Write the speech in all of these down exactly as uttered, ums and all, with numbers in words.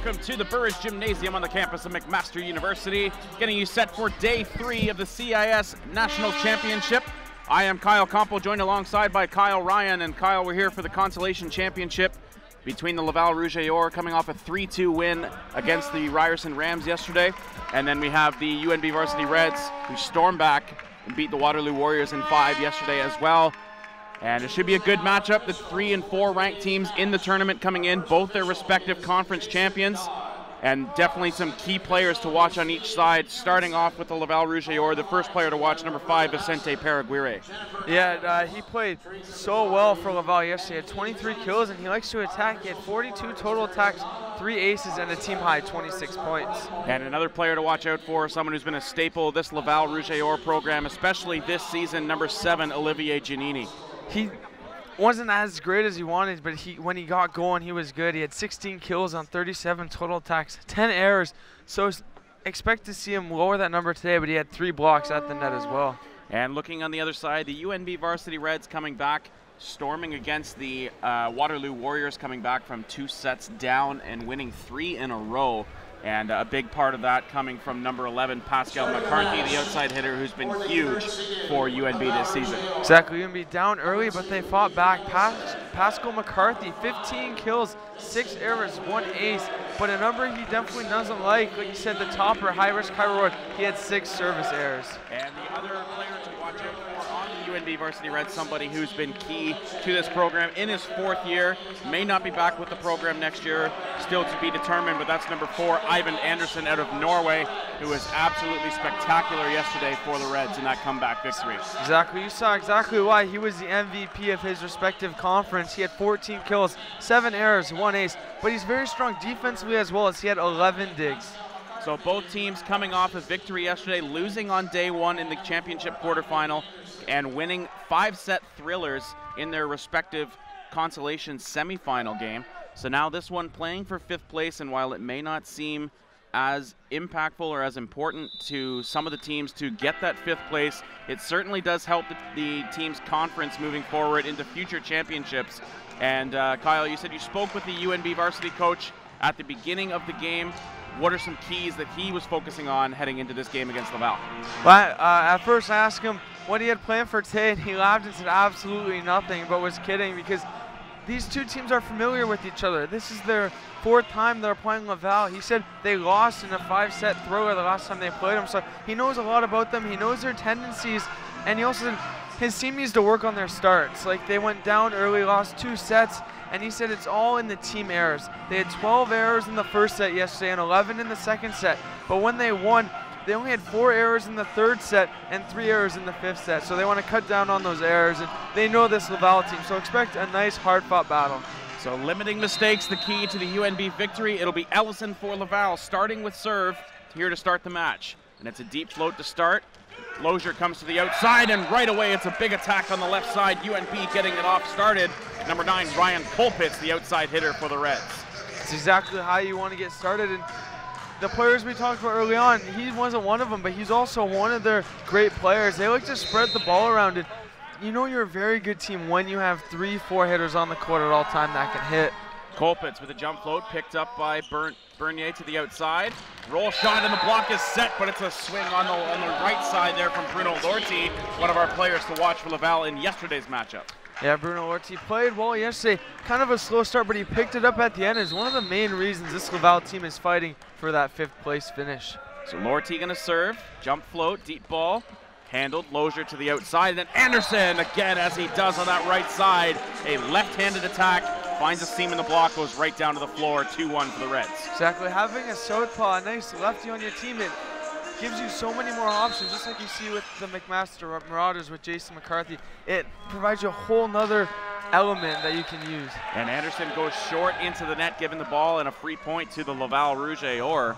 welcome to the Burridge Gymnasium on the campus of McMaster University, getting you set for day three of the C I S National Championship. I am Kyle Compo, joined alongside by Kyle Ryan, and Kyle, we're here for the Consolation Championship between the Laval Rouge coming off a three two win against the Ryerson Rams yesterday, and then we have the U N B Varsity Reds, who stormed back and beat the Waterloo Warriors in five yesterday as well. And it should be a good matchup. The three and four ranked teams in the tournament coming in, both their respective conference champions, and definitely some key players to watch on each side. Starting off with the Laval Rouge, the first player to watch, number five, Vicente Paraguire. Yeah, uh, he played so well for Laval yesterday. He had twenty-three kills, and he likes to attack. He had forty-two total attacks, three aces, and a team high twenty-six points. And another player to watch out for, someone who's been a staple of this Laval Rouge program, especially this season, number seven, Olivier Giannini. He wasn't as great as he wanted, but he when he got going, he was good. He had sixteen kills on thirty-seven total attacks, ten errors. So expect to see him lower that number today, but he had three blocks at the net as well. And looking on the other side, the U N B Varsity Reds coming back, storming against the uh, Waterloo Warriors, coming back from two sets down and winning three in a row. And a big part of that coming from number eleven, Pascal McCarthy, the outside hitter, who's been huge for U N B this season. Exactly, U N B down early, but they fought back. Pas Pascal McCarthy, fifteen kills, six errors, one ace, but a number he definitely doesn't like. Like you said, the topper, high risk, high reward. He had six service errors. And the other player to watch out for on the U N B Varsity Reds, somebody who's been key to this program in his fourth year, may not be back with the program next year, still to be determined, but that's number four, Ivan Anderson out of Norway, who was absolutely spectacular yesterday for the Reds in that comeback victory. Exactly, you saw exactly why. He was the M V P of his respective conference. He had fourteen kills, seven errors, one ace, but he's very strong defensively as well, as he had eleven digs. So both teams coming off a victory yesterday, losing on day one in the championship quarterfinal and winning five-set thrillers in their respective consolation semifinal game. So now this one playing for fifth place, and while it may not seem as impactful or as important to some of the teams to get that fifth place, it certainly does help the, the team's conference moving forward into future championships. And uh, Kyle, you said you spoke with the U N B varsity coach at the beginning of the game. What are some keys that he was focusing on heading into this game against Laval? Well, uh, at first I asked him what he had planned for today, and he laughed and said absolutely nothing, but was kidding, because these two teams are familiar with each other. This is their fourth time they're playing Laval. He said they lost in a five-set thriller the last time they played them, so he knows a lot about them. He knows their tendencies, and he also said his team needs to work on their starts. Like, they went down early, lost two sets, and he said it's all in the team errors. They had twelve errors in the first set yesterday and eleven in the second set, but when they won, they only had four errors in the third set and three errors in the fifth set. So they want to cut down on those errors, and they know this Laval team. So expect a nice, hard-fought battle. So limiting mistakes, the key to the U N B victory. It'll be Ellison for Laval, starting with serve, here to start the match. And it's a deep float to start. Lozier comes to the outside, and right away it's a big attack on the left side. U N B getting it off started. Number nine, Ryan Colpitz, the outside hitter for the Reds. It's exactly how you want to get started. And the players we talked about early on, he wasn't one of them, but he's also one of their great players. They like to spread the ball around it. You know you're a very good team when you have three, four hitters on the court at all time that can hit. Colpitz with a jump float, picked up by Bern Bernier to the outside. Roll shot, and the block is set, but it's a swing on the, on the right side there from Bruno Lortie, one of our players to watch for Laval in yesterday's matchup. Yeah, Bruno Lortie played well yesterday. Kind of a slow start, but he picked it up at the end. Is one of the main reasons this Laval team is fighting for that fifth place finish. So Lortie gonna serve, jump float, deep ball, handled. Lozier to the outside, and then Anderson again, as he does on that right side. A left-handed attack, finds a seam in the block, goes right down to the floor, two one for the Reds. Exactly, having a southpaw, a nice lefty on your team, it gives you so many more options, just like you see with the McMaster Marauders with Jason McCarthy. It provides you a whole nother element that you can use. And Anderson goes short into the net, giving the ball and a free point to the Laval Rouge. And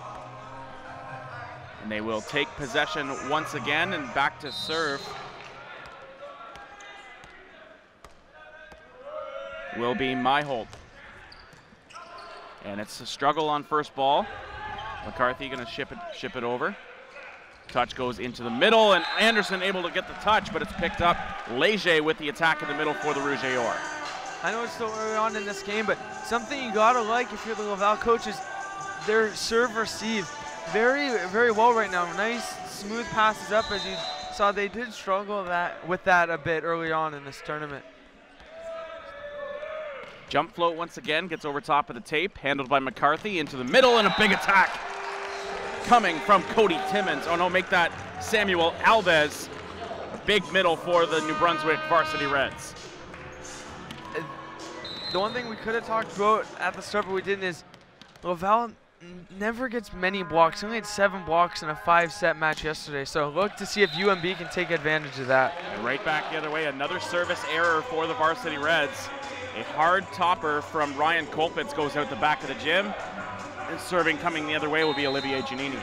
they will take possession once again, and back to serve will be Myhold. And it's a struggle on first ball. McCarthy gonna ship it, ship it over. Touch goes into the middle, and Anderson able to get the touch, but it's picked up. Leggat with the attack in the middle for the Rouge. I know it's still early on in this game, but something you gotta like if you're the Laval coach is their serve receive very, very well right now. Nice, smooth passes up, as you saw. They did struggle that with that a bit early on in this tournament. Jump float once again, gets over top of the tape, handled by McCarthy into the middle, and a big attack coming from Cody Timmons. Oh no, make that Samuel Alves. A big middle for the New Brunswick Varsity Reds. The one thing we could have talked about at the start, but we didn't, is Laval never gets many blocks. He only had seven blocks in a five-set match yesterday, so look to see if U N B can take advantage of that. And right back the other way, another service error for the Varsity Reds. A hard topper from Ryan Kolpitz goes out the back of the gym, and serving coming the other way will be Olivier Giannini.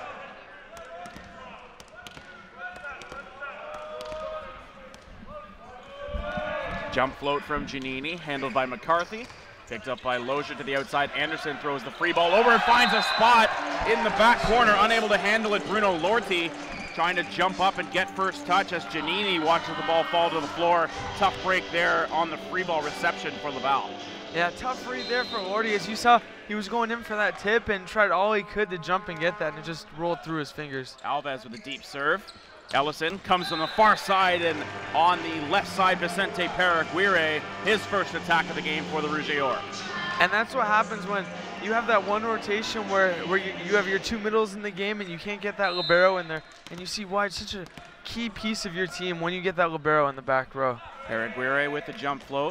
Jump float from Giannini, handled by McCarthy. Picked up by Lozier to the outside. Anderson throws the free ball over and finds a spot in the back corner. Unable to handle it, Bruno Lorty trying to jump up and get first touch as Giannini watches the ball fall to the floor. Tough break there on the free ball reception for Laval. Yeah, tough read there for Lorty. As you saw, he was going in for that tip and tried all he could to jump and get that, and it just rolled through his fingers. Alves with a deep serve. Ellison comes on the far side, and on the left side, Vicente Paraguire, his first attack of the game for the Rouge et Or. And that's what happens when you have that one rotation where, where you, you have your two middles in the game and you can't get that libero in there. And you see why it's such a key piece of your team when you get that libero in the back row. Paraguire with the jump float.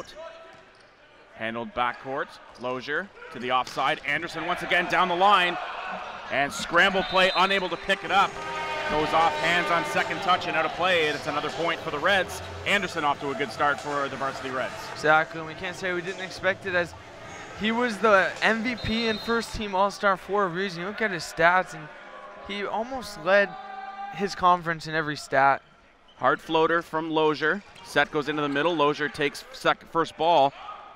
Handled backcourt. Lozier to the offside. Anderson once again down the line. And scramble play, unable to pick it up. Goes off hands on second touch and out of play, and it's another point for the Reds. Anderson off to a good start for the Varsity Reds. Exactly, and we can't say we didn't expect it, as he was the M V P and first team All-Star for a reason. You look at his stats, and he almost led his conference in every stat. Hard floater from Lozier. Set goes into the middle. Lozier takes second, first ball,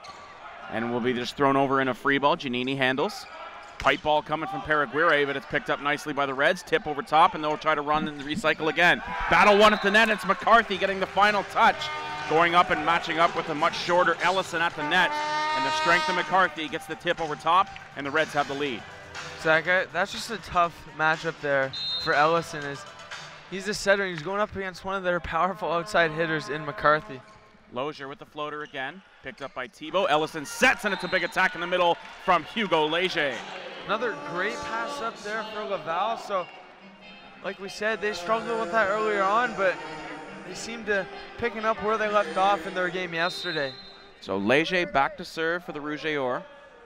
and will be just thrown over in a free ball. Giannini handles. Pipe ball coming from Paraguire, but it's picked up nicely by the Reds. Tip over top, and they'll try to run and recycle again. Battle one at the net. It's McCarthy getting the final touch. Going up and matching up with a much shorter Ellison at the net. And the strength of McCarthy gets the tip over top, and the Reds have the lead. Zach, that's just a tough matchup there for Ellison. Is he's a setter, and he's going up against one of their powerful outside hitters in McCarthy. Lozier with the floater again. Picked up by Thibault. Ellison sets, and it's a big attack in the middle from Hugo Leger. Another great pass up there for Laval. So, like we said, they struggled with that earlier on, but they seem to picking up where they left off in their game yesterday. So Leger back to serve for the Rouge et Or.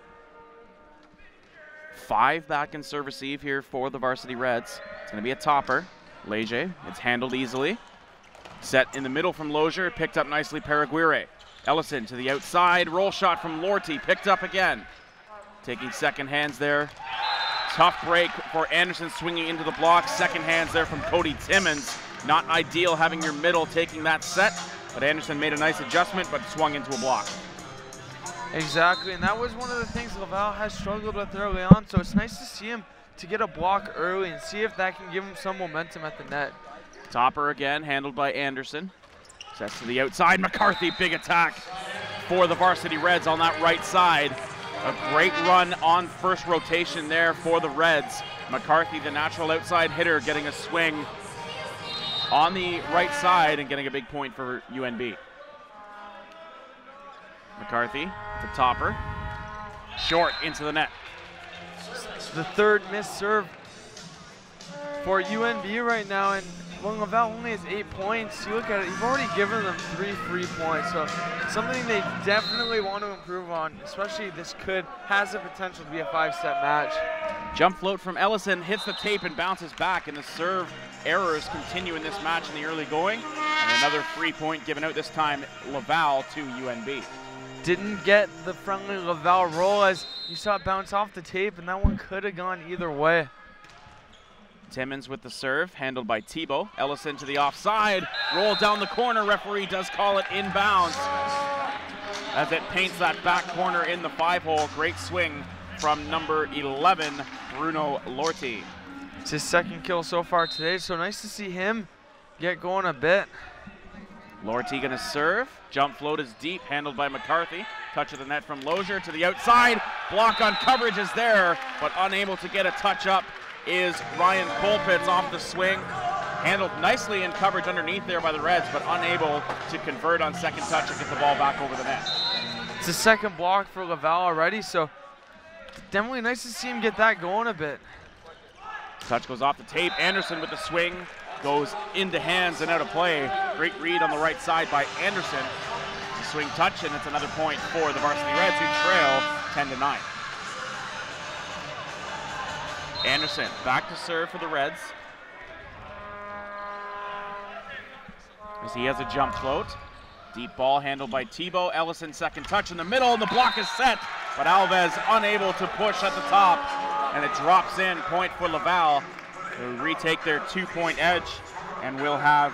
Five back in serve receive here for the Varsity Reds. It's going to be a topper. Leger, it's handled easily. Set in the middle from Lozier, picked up nicely Paraguire. Ellison to the outside, roll shot from Lorty, picked up again. Taking second hands there. Tough break for Anderson swinging into the block. Second hands there from Cody Timmons. Not ideal having your middle taking that set, but Anderson made a nice adjustment but swung into a block. Exactly, and that was one of the things Laval has struggled with early on, so it's nice to see him to get a block early and see if that can give him some momentum at the net. Topper again, handled by Anderson. Sets to the outside. McCarthy, big attack for the Varsity Reds on that right side. A great run on first rotation there for the Reds. McCarthy, the natural outside hitter, getting a swing on the right side and getting a big point for U N B. McCarthy, the topper. Short into the net. The third missed serve for U N B right now, and when Laval only has eight points, you look at it, you've already given them three free points, so something they definitely want to improve on, especially this could, has the potential to be a five-set match. Jump float from Ellison, hits the tape and bounces back, and the serve errors continue in this match in the early going, and another free point given out, this time Laval to U N B. Didn't get the friendly Laval roll, as you saw it bounce off the tape, and that one could have gone either way. Timmons with the serve, handled by Thibault. Ellison to the offside, roll down the corner. Referee does call it inbounds as it paints that back corner in the five hole. Great swing from number eleven, Bruno Lorty. It's his second kill so far today, so nice to see him get going a bit. Lorty gonna serve. Jump float is deep, handled by McCarthy. Touch of the net from Lozier to the outside. Block on coverage is there, but unable to get a touch up is Ryan Colpitz off the swing. Handled nicely in coverage underneath there by the Reds, but unable to convert on second touch and get the ball back over the net. It's the second block for Laval already, so definitely nice to see him get that going a bit. Touch goes off the tape. Anderson with the swing goes into hands and out of play. Great read on the right side by Anderson. The swing touch, and it's another point for the Varsity Reds, who trail ten to nine. Anderson back to serve for the Reds. As he has a jump float. Deep ball handled by Thibault. Ellison second touch in the middle, and the block is set, but Alves unable to push at the top, and it drops in. Point for Laval. They'll retake their two-point edge, and we'll have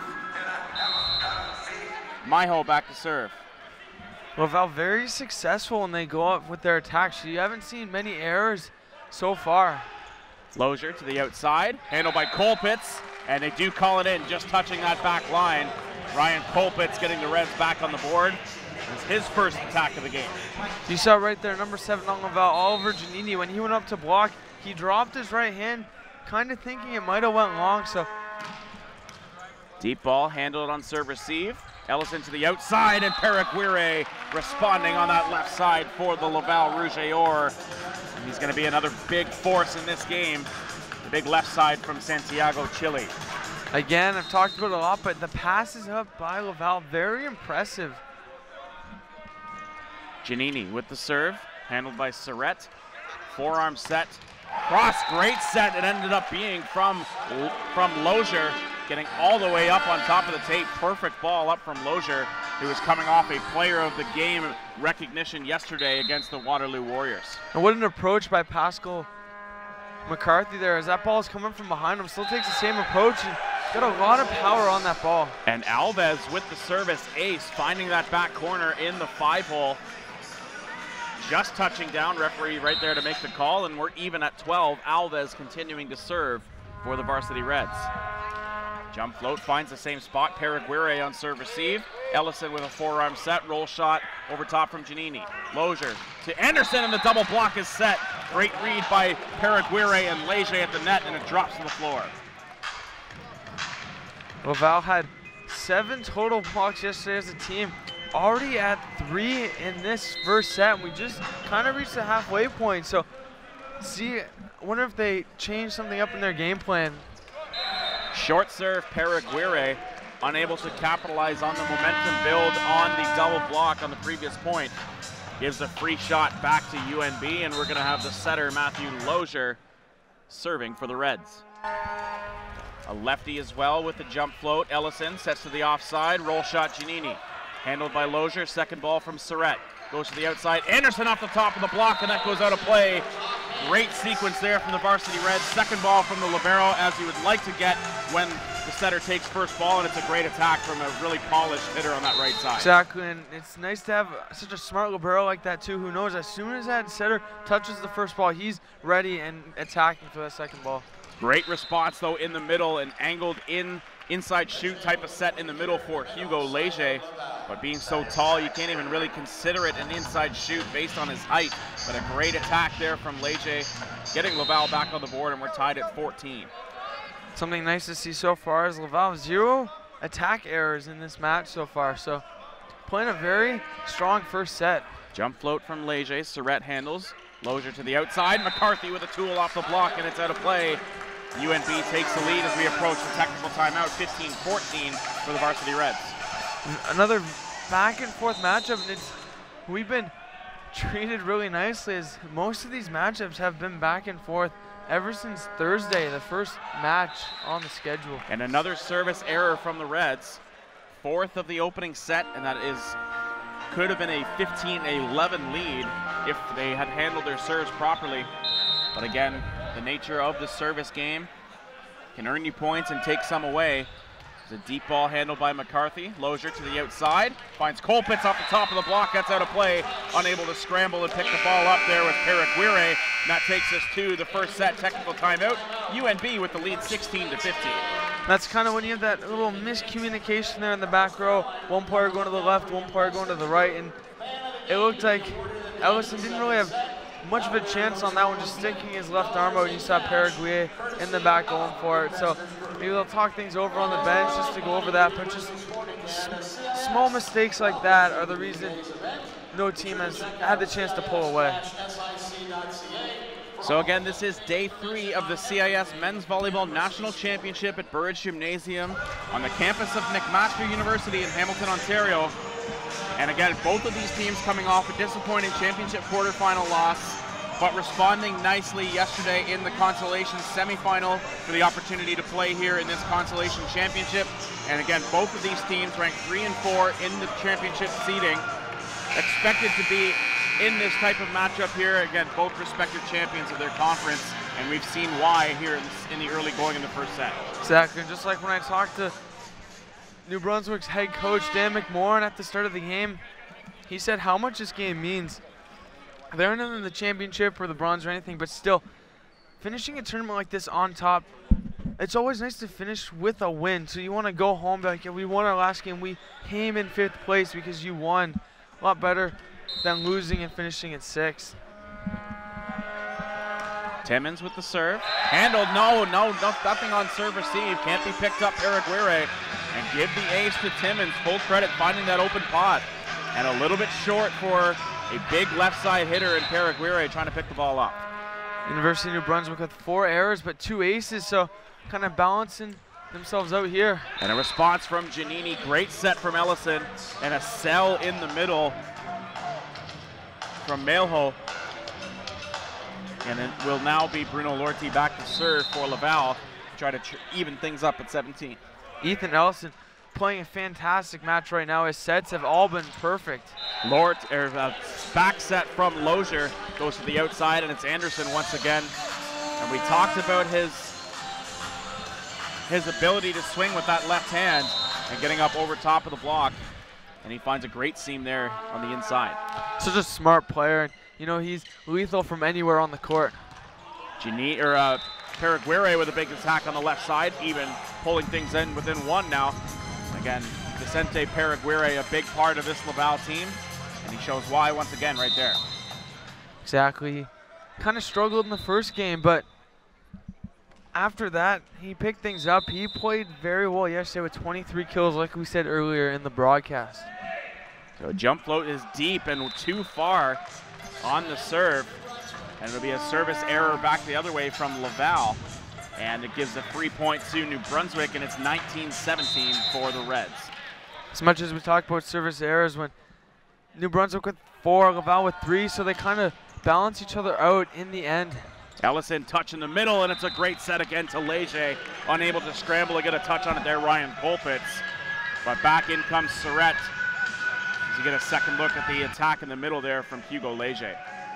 Myho back to serve. Laval very successful when they go up with their attacks. You haven't seen many errors so far. Lozier to the outside, handled by Colpitz, and they do call it in, just touching that back line. Ryan Colpitz getting the Reds back on the board. It's his first attack of the game. You saw right there, number seven on Laval, Oliver Giannini, when he went up to block, he dropped his right hand, kind of thinking it might have went long, so. Deep ball handled on serve receive. Ellison to the outside, and Paraguire responding on that left side for the Laval Rouge. And he's going to be another big force in this game. The big left side from Santiago, Chile. Again, I've talked about it a lot, but the passes up by Laval, very impressive. Giannini with the serve, handled by Surrett. Forearm set, cross, great set. It ended up being from, from Lozier, getting all the way up on top of the tape. Perfect ball up from Lozier, who was coming off a player of the game recognition yesterday against the Waterloo Warriors. And what an approach by Pascal McCarthy there, as that ball is coming from behind him, still takes the same approach and got a lot of power on that ball. And Alves with the service ace, finding that back corner in the five hole. Just touching down, referee right there to make the call, and we're even at twelve. Alves continuing to serve for the Varsity Reds. Jump float finds the same spot. Paraguire on serve receive. Ellison with a forearm set. Roll shot over top from Giannini. Lozier to Anderson, and the double block is set. Great read by Paraguire and Leggat at the net, and it drops to the floor. Laval had seven total blocks yesterday as a team. Already at three in this first set, and we just kind of reached the halfway point. So, see, I wonder if they change something up in their game plan. Short serve, Paraguire, unable to capitalize on the momentum build on the double block on the previous point. Gives a free shot back to U N B, and we're going to have the setter, Matthew Lozier, serving for the Reds. A lefty as well with the jump float. Ellison sets to the offside. Roll shot, Giannini. Handled by Lozier. Second ball from Surrett. Goes to the outside. Anderson off the top of the block, and that goes out of play. Great sequence there from the Varsity Reds. Second ball from the libero, as you would like to get when the setter takes first ball, and it's a great attack from a really polished hitter on that right side. Exactly, and it's nice to have such a smart libero like that too, who knows as soon as that setter touches the first ball, he's ready and attacking for that second ball. Great response though in the middle, and angled in inside shoot type of set in the middle for Hugo Leggat, but being so tall you can't even really consider it an inside shoot based on his height. But a great attack there from Leggat, getting Laval back on the board, and we're tied at fourteen. Something nice to see so far is Laval, zero attack errors in this match so far, so playing a very strong first set. Jump float from Leggat. Surrett handles. Lozier to the outside. McCarthy with a tool off the block, and it's out of play. U N B takes the lead as we approach the technical timeout, fifteen fourteen for the Varsity Reds. Another back and forth matchup, and it's, we've been treated really nicely as most of these matchups have been back and forth ever since Thursday, the first match on the schedule. And another service error from the Reds. Fourth of the opening set, and that is could have been a fifteen eleven lead if they had handled their serves properly. But again, the nature of the service game can earn you points and take some away. It's a deep ball handled by McCarthy. Lozier to the outside, finds Colpitz off the top of the block, gets out of play, unable to scramble and pick the ball up there with Paraguire. And that takes us to the first set technical timeout. U N B with the lead sixteen to fifteen. That's kind of when you have that little miscommunication there in the back row. One player going to the left, one player going to the right, and it looked like Ellison didn't really have much of a chance on that one, just sticking his left arm out. You saw Paraguay in the back going for it. So maybe they'll talk things over on the bench just to go over that. But just small mistakes like that are the reason no team has had the chance to pull away. So again, this is day three of the C I S Men's Volleyball National Championship at Burridge Gymnasium on the campus of McMaster University in Hamilton, Ontario. And again, both of these teams coming off a disappointing championship quarterfinal loss, but responding nicely yesterday in the consolation semifinal for the opportunity to play here in this consolation championship. And again, both of these teams ranked three and four in the championship seeding, expected to be in this type of matchup here. Again, both respective champions of their conference, and we've seen why here in, this, in the early going in the first set. Exactly, just like when I talked to New Brunswick's head coach Dan McMorrin at the start of the game, he said how much this game means. They're not in the championship or the bronze or anything, but still, finishing a tournament like this on top, it's always nice to finish with a win. So you want to go home, be like, yeah, we won our last game, we came in fifth place because you won. A lot better than losing and finishing at sixth. Timmins with the serve. Handled, no, no, no, nothing on serve receive. Can't be picked up, Paraguay. And give the ace to Timmins. Full credit finding that open pot. And a little bit short for a big left side hitter in Paraguay trying to pick the ball up. University of New Brunswick with four errors but two aces, so kind of balancing themselves out here. And a response from Giannini. Great set from Ellison. And a sell in the middle from Melho. And it will now be Bruno Lorty back to serve for Laval to try to tr even things up at seventeen. Ethan Ellison playing a fantastic match right now. His sets have all been perfect. Lort, er, uh, back set from Lozier goes to the outside, and it's Anderson once again. And we talked about his his ability to swing with that left hand and getting up over top of the block. And he finds a great seam there on the inside. Such a smart player. You know, he's lethal from anywhere on the court. Gini, or uh, Paraguay with a big attack on the left side, even pulling things in within one now. Again, Vicente Paraguay, a big part of this Laval team, and he shows why once again right there. Exactly. Kind of struggled in the first game, but after that, he picked things up. He played very well yesterday with twenty-three kills, like we said earlier in the broadcast. So a jump float is deep and too far on the serve, and it'll be a service error back the other way from Laval, and it gives a free point to New Brunswick, and it's nineteen seventeen for the Reds. As much as we talk about service errors, when New Brunswick with four, Laval with three, so they kind of balance each other out in the end. Ellison touch in the middle, and it's a great set again to Leger. Unable to scramble to get a touch on it there, Ryan Kolpitz. But back in comes Surrett as you get a second look at the attack in the middle there from Hugo Leger.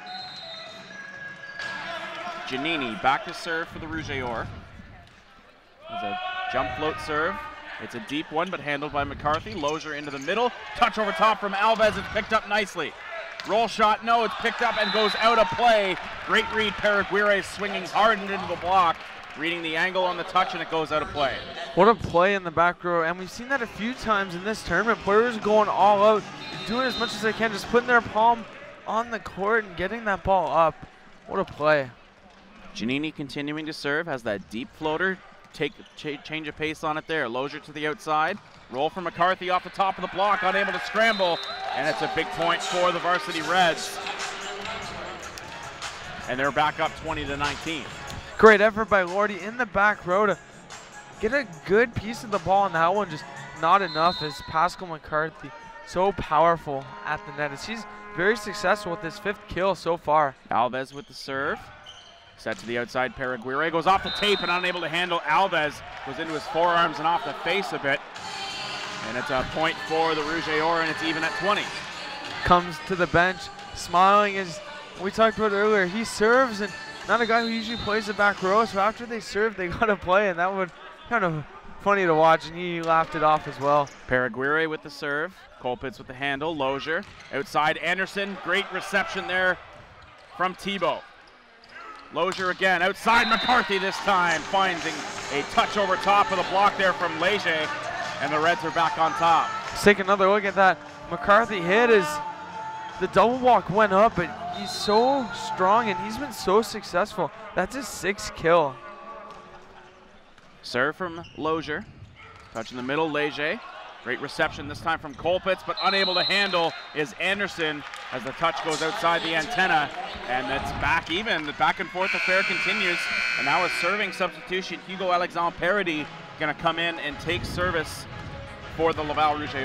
Giannini back to serve for the Rougeors. There's a jump float serve. It's a deep one, but handled by McCarthy. Lozier into the middle. Touch over top from Alves. It's picked up nicely. Roll shot, no, it's picked up and goes out of play. Great read, Paraguay swinging hard into the block, reading the angle on the touch, and it goes out of play. What a play in the back row, and we've seen that a few times in this tournament. Players going all out, doing as much as they can, just putting their palm on the court and getting that ball up. What a play. Giannini continuing to serve, has that deep floater, take ch change of pace on it there. Lozier to the outside. Roll from McCarthy off the top of the block, unable to scramble, and it's a big point for the Varsity Reds. And they're back up twenty to nineteen. Great effort by Lordy in the back row to get a good piece of the ball on that one, just not enough as Pascal McCarthy, so powerful at the net. As he's very successful with his fifth kill so far. Alves with the serve. Set to the outside, Paraguay goes off the tape and unable to handle. Alves goes into his forearms and off the face a bit. And it's a point for the Rougeors, and it's even at twenty. Comes to the bench, smiling as we talked about earlier. He serves, and not a guy who usually plays the back row, so after they serve, they got to play, and that would kind of funny to watch, and he laughed it off as well. Paraguay with the serve, Kolpitz with the handle, Lozier. Outside Anderson, great reception there from Thibault. Lozier again, outside McCarthy this time, finding a touch over top of the block there from Leger. And the Reds are back on top. Let's take another look at that McCarthy hit as the double block went up, but he's so strong and he's been so successful. That's his sixth kill. Serve from Lozier. Touch in the middle, Leger. Great reception this time from Colpitz, but unable to handle is Anderson as the touch goes outside the antenna. And that's back even. The back and forth affair continues. And now a serving substitution, Hugo Alexandre Paradis going to come in and take service for the Laval Rouge.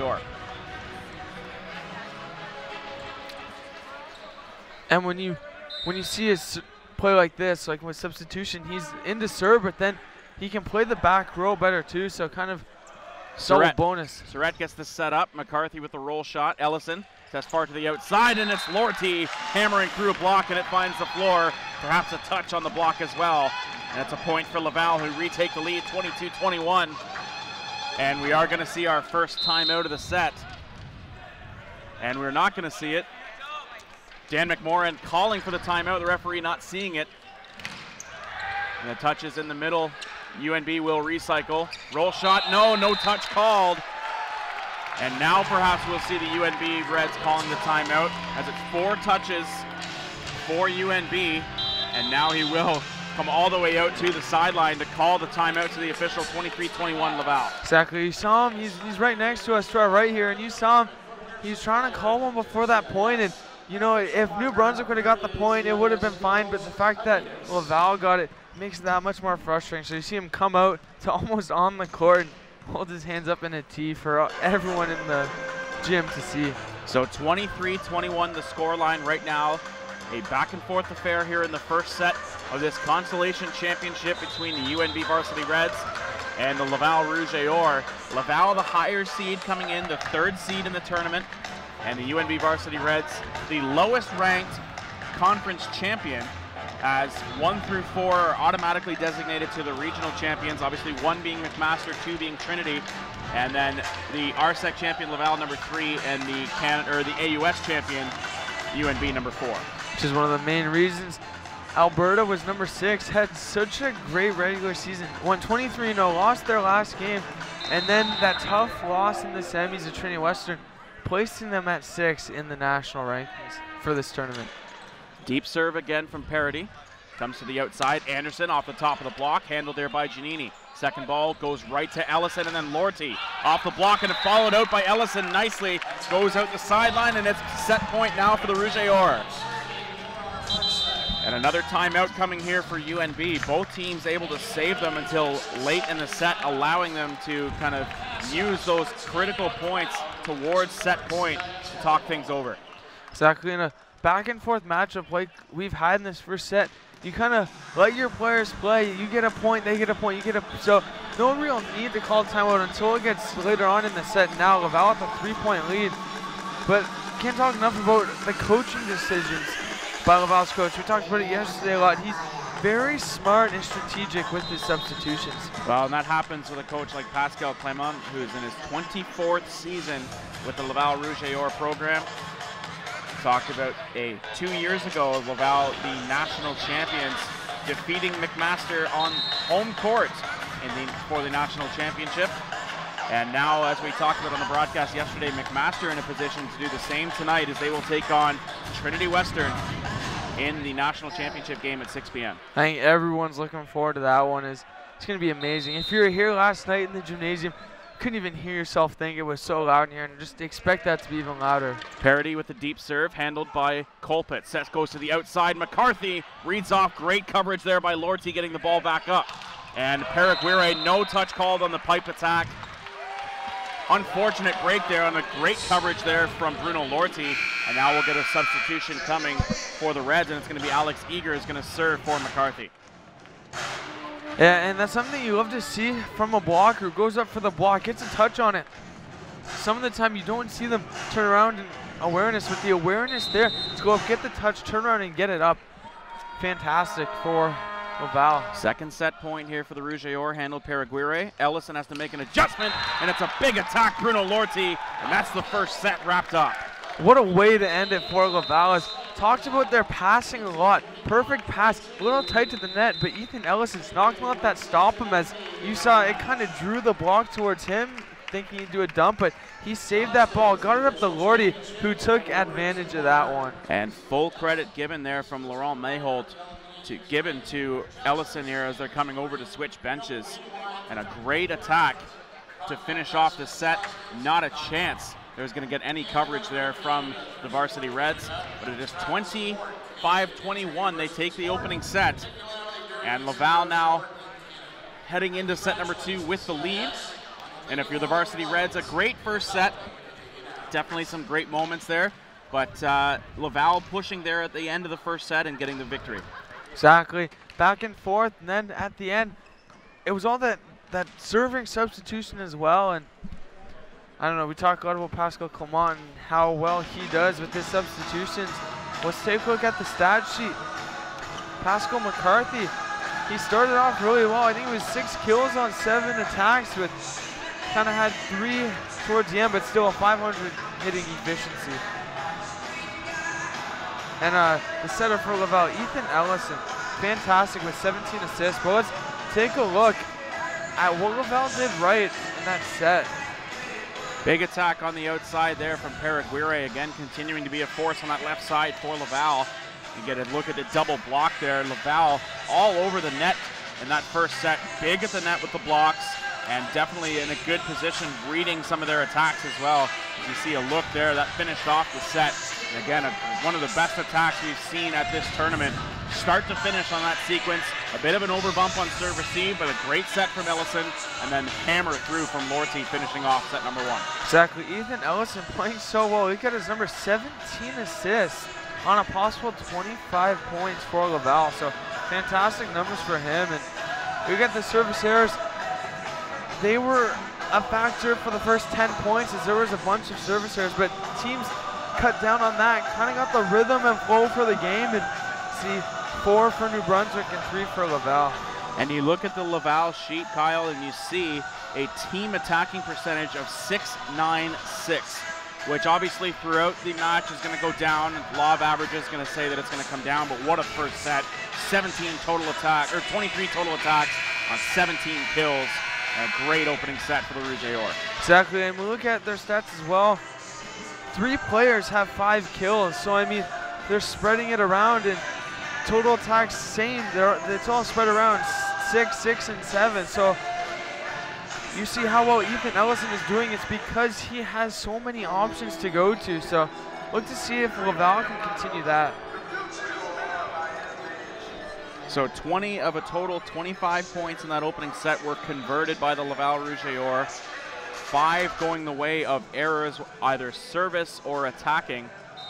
And when you when you see his play like this, like with substitution, he's into serve, but then he can play the back row better too, so kind of double Surratt. bonus. Surratt gets this set up. McCarthy with the roll shot. Ellison tests far to the outside, and it's Lorty hammering through a block, and it finds the floor. Perhaps a touch on the block as well. And it's a point for Laval, who retake the lead twenty-two twenty-one. And we are going to see our first timeout of the set. And we're not going to see it. Dan McMorran calling for the timeout, the referee not seeing it. And the touch is in the middle. U N B will recycle. Roll shot, no, no touch called. And now perhaps we'll see the U N B Reds calling the timeout, as it's four touches for U N B. And now he will come all the way out to the sideline to call the timeout to the official. Twenty-three twenty-one Laval. Exactly, you saw him, he's, he's right next to us to our right here, and you saw him, he's trying to call one before that point, and you know, if New Brunswick would have got the point, it would have been fine, but the fact that Laval got it makes it that much more frustrating. So you see him come out to almost on the court and hold his hands up in a T for everyone in the gym to see. So twenty-three twenty-one the scoreline right now. A back and forth affair here in the first set of this consolation championship between the U N B Varsity Reds and the Laval Rouge. Laval the higher seed coming in, the third seed in the tournament, and the U N B Varsity Reds the lowest ranked conference champion, as one through four are automatically designated to the regional champions, obviously one being McMaster, two being Trinity, and then the R S E C champion Laval number three, and the Canada or the A U S champion U N B number four. Which is one of the main reasons Alberta was number six, had such a great regular season, won twenty-three and oh, lost their last game, and then that tough loss in the semis to Trinity Western, placing them at six in the national rankings for this tournament. Deep serve again from Paradis. Comes to the outside. Anderson off the top of the block. Handled there by Giannini. Second ball goes right to Ellison, and then Lorty off the block, and followed out by Ellison nicely. Goes out the sideline, and it's set point now for the Rouge. And another timeout coming here for U N B. Both teams able to save them until late in the set, allowing them to kind of use those critical points towards set point to talk things over. Exactly, in a back and forth matchup like we've had in this first set, you kind of let your players play. You get a point, they get a point, you get a, so no real need to call timeout until it gets later on in the set. Now Laval with a three-point lead, but can't talk enough about the coaching decisions by Laval's coach. We talked about it yesterday a lot. He's very smart and strategic with his substitutions. Well, and that happens with a coach like Pascal Clement, who's in his twenty-fourth season with the Laval Rouge program. Talked about a two years ago, Laval, the national champions, defeating McMaster on home court in the, for the national championship. And now, as we talked about on the broadcast yesterday, McMaster in a position to do the same tonight, as they will take on Trinity Western in the national championship game at six p m I think everyone's looking forward to that one. It's, it's going to be amazing. If you were here last night in the gymnasium, couldn't even hear yourself think, it was so loud in here, and just expect that to be even louder. Paradis with the deep serve, handled by Colpitz. Set goes to the outside. McCarthy reads off. Great coverage there by Lorty, getting the ball back up. And Paraguay, no touch called on the pipe attack. Unfortunate break there on the great coverage there from Bruno Lorty. And now we'll get a substitution coming for the Reds, and it's going to be Alex Eager is going to serve for McCarthy. Yeah, and that's something you love to see from a blocker who goes up for the block, gets a touch on it. Some of the time you don't see them turn around in awareness. With the awareness there to go up, get the touch, turn around and get it up. Fantastic for Laval. Second set point here for the Rouge or handled Paraguay. Ellison has to make an adjustment, and it's a big attack, Bruno Lorty, and that's the first set wrapped up. What a way to end it for Laval. Has talked about their passing a lot. Perfect pass, a little tight to the net, but Ethan Ellison's not going to let that stop him, as you saw it kind of drew the block towards him. thinking he'd do a dump, but he saved that ball, got it up to Lordy, who took advantage of that one. And full credit given there from Laurent Mayholt to given to Ellison here as they're coming over to switch benches. And a great attack to finish off the set. Not a chance there's going to get any coverage there from the Varsity Reds, but it is twenty-five twenty-one. They take the opening set, and Laval now heading into set number two with the lead. And if you're the Varsity Reds, a great first set. Definitely some great moments there, but uh, Laval pushing there at the end of the first set and getting the victory. Exactly, back and forth, and then at the end, it was all that, that serving substitution as well. And I don't know, we talk a lot about Pascal Clement and how well he does with his substitutions. Let's take a look at the stat sheet. Pascal McCarthy, he started off really well. I think it was six kills on seven attacks, with kind of had three towards the end, but still a five hundred hitting efficiency. And uh, the setter for Laval, Ethan Ellison, fantastic with seventeen assists. But let's take a look at what Laval did right in that set. Big attack on the outside there from Paraguay, again continuing to be a force on that left side for Laval. You get a look at the double block there. Laval all over the net in that first set. Big at the net with the blocks, and definitely in a good position reading some of their attacks as well. As you see a look there, that finished off the set. And again, a, one of the best attacks we've seen at this tournament. Start to finish on that sequence. A bit of an overbump on serve receive, but a great set from Ellison, and then hammer through from Lorty, finishing off set number one. Exactly, Ethan Ellison playing so well. He got his number seventeen assists on a possible twenty-five points for Laval. So fantastic numbers for him. And we got the service errors. They were a factor for the first ten points, as there was a bunch of service errors, but teams cut down on that, kind of got the rhythm and flow for the game. And see four for New Brunswick and three for Laval. And you look at the Laval sheet, Kyle, and you see a team attacking percentage of six nine six, which obviously throughout the match is going to go down. Law of averages is going to say that it's going to come down, but what a first set. seventeen total attack, or twenty-three total attacks on seventeen kills. A great opening set for the Rouge et Or. Exactly, and we look at their stats as well. Three players have five kills, so I mean, they're spreading it around, and total attacks same. They're, it's all spread around, six, six, and seven. So you see how well Ethan Ellison is doing. It's because he has so many options to go to. So look to see if Laval can continue that. So twenty of a total twenty-five points in that opening set were converted by the Laval Rouge et Or. Five going the way of errors, either service or attacking.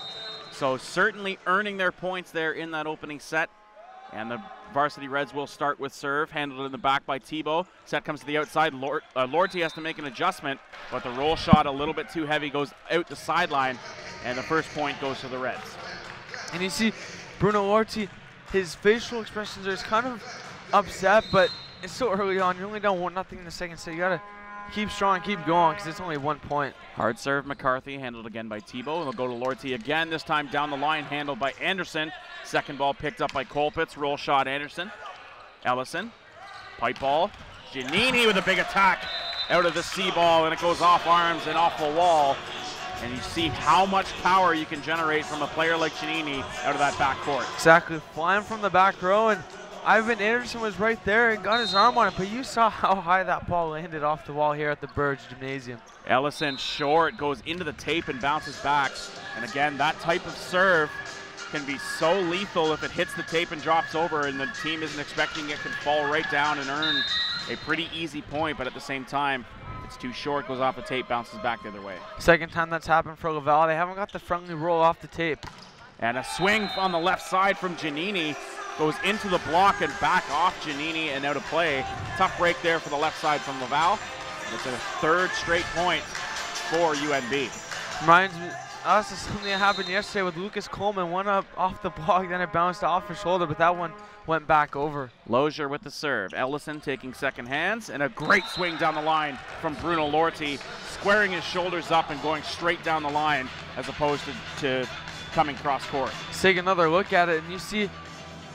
So certainly earning their points there in that opening set. And the Varsity Reds will start with serve, handled in the back by Thibault. Set comes to the outside. Lord, uh, Lorty has to make an adjustment, but the roll shot a little bit too heavy, goes out the sideline, and the first point goes to the Reds. And you see Bruno Lorty, his facial expressions are kind of upset, but it's so early on. You only down one nothing in the second set. You gotta keep strong, keep going, because it's only one point. Hard serve, McCarthy, handled again by Thibault. They'll go to Lorty again, this time down the line, handled by Anderson. Second ball picked up by Colpitz, roll shot Anderson. Ellison, pipe ball. Giannini with a big attack out of the C ball, and it goes off arms and off the wall. And you see how much power you can generate from a player like Giannini out of that back court. Exactly, flying from the back row, and Ivan Anderson was right there and got his arm on it, but you saw how high that ball landed off the wall here at the Burge Gymnasium. Ellison short, goes into the tape and bounces back. And again, that type of serve can be so lethal if it hits the tape and drops over and the team isn't expecting it, can fall right down and earn a pretty easy point, but at the same time, it's too short, goes off the tape, bounces back the other way. Second time that's happened for Laval. They haven't got the friendly roll off the tape. And a swing on the left side from Giannini. Goes into the block and back off Giannini and out of play. Tough break there for the left side from Laval. It's a third straight point for U N B. Reminds me us of something that happened yesterday with Lucas Coleman. One up off the block, then it bounced off his shoulder, but that one went back over. Lozier with the serve. Ellison taking second hands, and a great swing down the line from Bruno Lorty, squaring his shoulders up and going straight down the line as opposed to, to coming cross court. Let's take another look at it, and you see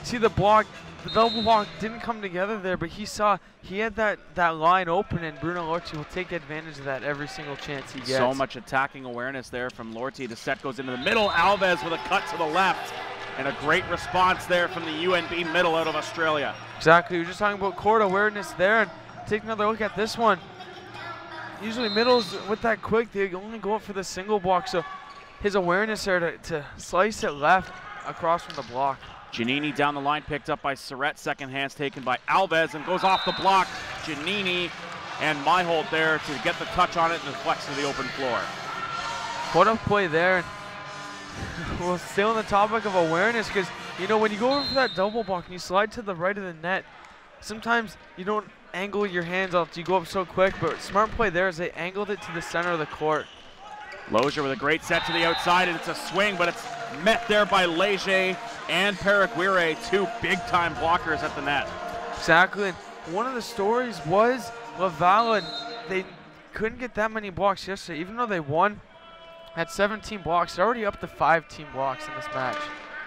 see the block, the double block didn't come together there, but he saw he had that, that line open, and Bruno Lorty will take advantage of that every single chance he gets. So much attacking awareness there from Lorty. The set goes into the middle. Alves with a cut to the left. And a great response there from the U N B middle out of Australia. Exactly. We were just talking about court awareness there. And take another look at this one. Usually middles with that quick, they only go up for the single block. So his awareness there to, to slice it left across from the block. Giannini down the line, picked up by Surrett. Second hands taken by Alves and goes off the block. Giannini and Myholt there to get the touch on it and flex to the open floor. What a play there. We'll stay on the topic of awareness, because, you know, when you go over for that double block and you slide to the right of the net, sometimes you don't angle your hands out. You go up so quick, but smart play there is they angled it to the center of the court. Lozier with a great set to the outside, and it's a swing, but it's met there by Leggat and Paraguire, two big-time blockers at the net. Exactly. And one of the stories was Laval, and they couldn't get that many blocks yesterday, even though they won. At seventeen blocks, they're already up to five team blocks in this match.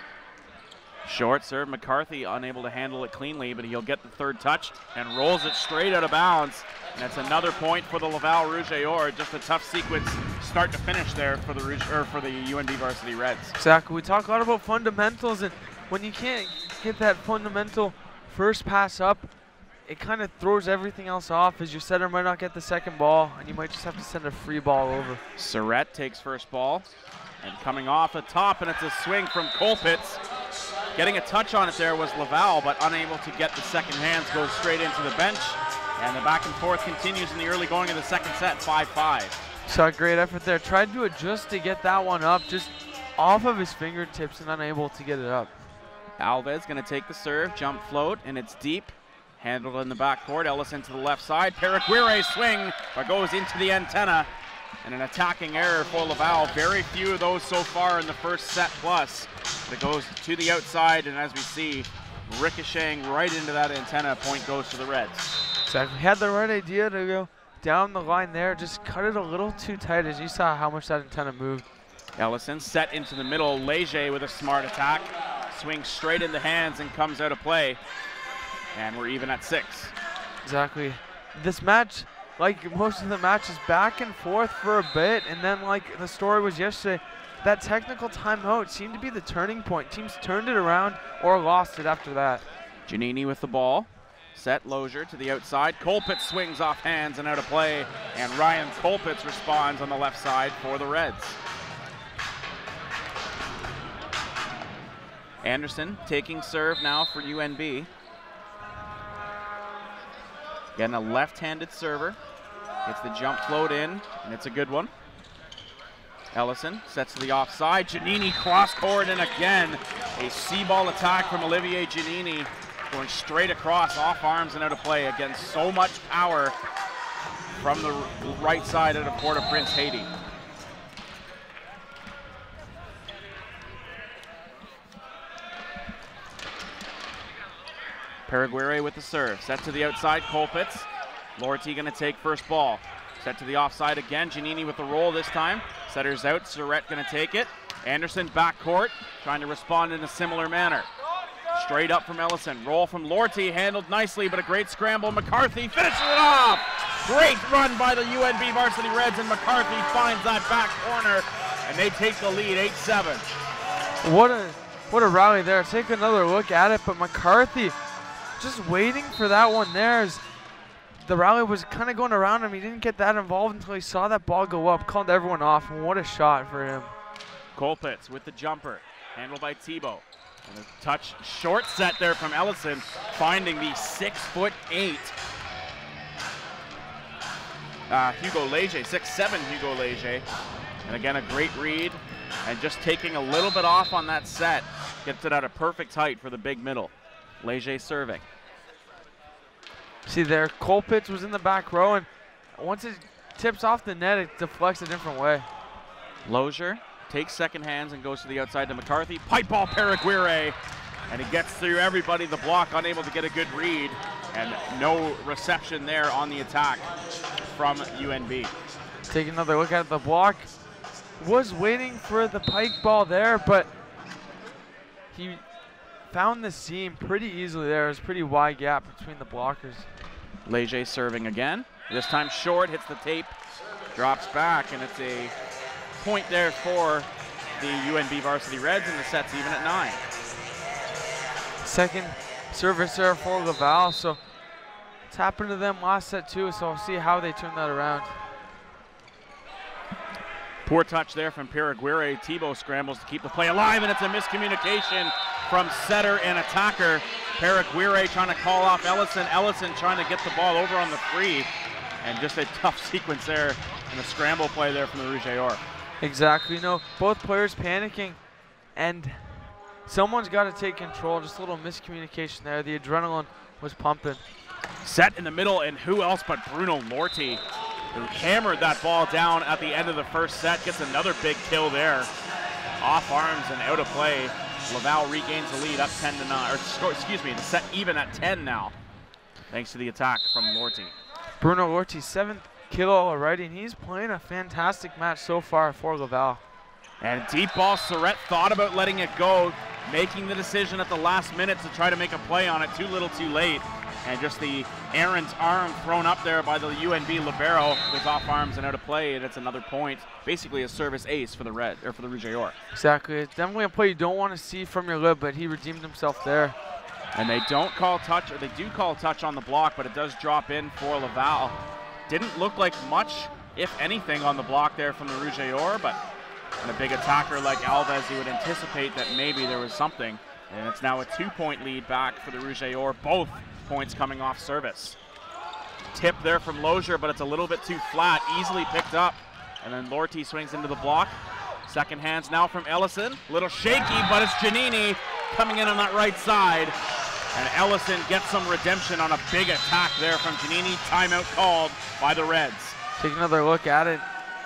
Short serve, McCarthy unable to handle it cleanly, but he'll get the third touch and rolls it straight out of bounds. And that's another point for the Laval Rouge. Just a tough sequence, start to finish there for the Rouge, or for the U N B Varsity Reds. Exactly. We talk a lot about fundamentals, and when you can't get that fundamental first pass up, it kind of throws everything else off, as your setter might not get the second ball, and you might just have to send a free ball over. Surrett takes first ball, and coming off the top, and it's a swing from Colpitz. Getting a touch on it there was Laval, but unable to get the second hands, goes straight into the bench, and the back and forth continues in the early going of the second set, five five. Saw a great effort there. Tried to adjust to get that one up, just off of his fingertips and unable to get it up. Alves gonna take the serve, jump float, and it's deep. Handled in the backcourt, Ellison to the left side. Paraguire swing, but goes into the antenna. And an attacking error for Laval. Very few of those so far in the first set plus. But it goes to the outside, and as we see, ricocheting right into that antenna. Point goes to the Reds. Exactly. Had the right idea to go down the line there. Just cut it a little too tight, as you saw how much that antenna moved. Ellison set into the middle. Leggat with a smart attack. Swings straight in the hands and comes out of play. And we're even at six. Exactly. This match, like most of the matches, back and forth for a bit, and then like the story was yesterday, that technical timeout seemed to be the turning point. Teams turned it around or lost it after that. Giannini with the ball. Set Lozier to the outside. Colpitz swings off hands and out of play. And Ryan Colpitz responds on the left side for the Reds. Anderson taking serve now for U N B. Again, a left-handed server. Gets the jump float in, and it's a good one. Ellison sets to the offside. Giannini cross-court, and again, a C-ball attack from Olivier Giannini, going straight across, off arms and out of play. Again, so much power from the right side out of Port-au-Prince, Haiti. Paraguire with the serve, set to the outside, Colpitz. Lorty gonna take first ball. Set to the offside again, Giannini with the roll this time. Setter's out, Surrett gonna take it. Anderson backcourt, trying to respond in a similar manner. Straight up from Ellison, roll from Lorty, handled nicely, but a great scramble. McCarthy finishes it off! Great run by the U N B Varsity Reds, and McCarthy finds that back corner, and they take the lead, eight seven. What a, what a rally there. Take another look at it, but McCarthy just waiting for that one there, as the rally was kind of going around him. He didn't get that involved until he saw that ball go up, called everyone off, and what a shot for him. Colpitz with the jumper, handled by Thibault. And a touch short set there from Ellison, finding the six foot eight uh, Hugo Leggat, six seven Hugo Leggat. And again, a great read, and just taking a little bit off on that set, gets it at a perfect height for the big middle. Leggat serving. See there, Colpitz was in the back row, and once it tips off the net, it deflects a different way. Lozier takes second hands and goes to the outside to McCarthy. Pipe ball Paraguire, and he gets through everybody. The block unable to get a good read, and no reception there on the attack from U N B. Take another look at the block. Was waiting for the pike ball there, but he found the seam pretty easily there. It was a pretty wide gap between the blockers. Leggat serving again. This time short, hits the tape, drops back, and it's a point there for the U N B Varsity Reds, and the set's even at nine. Second service there for Laval, so it's happened to them last set too, so I'll see how they turn that around. Poor touch there from Paraguay. Thibault scrambles to keep the play alive, and it's a miscommunication from setter and attacker. Paraguay trying to call off Ellison. Ellison trying to get the ball over on the free, and just a tough sequence there in the scramble play there from the Rouge et Or. Exactly. You know, both players panicking, and someone's got to take control. Just a little miscommunication there. The adrenaline was pumping. Set in the middle, and who else but Bruno Lorty, who hammered that ball down at the end of the first set, gets another big kill there. Off arms and out of play. Laval regains the lead up ten to nine, or excuse me, the set even at ten now, thanks to the attack from Lorty. Bruno Lorty, seventh kill already, and he's playing a fantastic match so far for Laval. And deep ball, Surrett thought about letting it go, making the decision at the last minute to try to make a play on it, too little too late. And just the Aaron's arm thrown up there by the U N B libero was off arms and out of play, and it's another point. Basically a service ace for the Red, or for the Rouge et Or. Exactly. It's definitely a play you don't want to see from your lib, but he redeemed himself there. And they don't call touch, or they do call touch on the block, but it does drop in for Laval. Didn't look like much, if anything, on the block there from the Rouge et Or, but and a big attacker like Alves, you would anticipate that maybe there was something. And it's now a two-point lead back for the Rouge et Or, both points coming off service. Tip there from Lozier, but it's a little bit too flat, easily picked up. And then Lorty swings into the block. Second hands now from Ellison. Little shaky, but it's Giannini coming in on that right side. And Ellison gets some redemption on a big attack there from Giannini. Timeout called by the Reds. Take another look at it.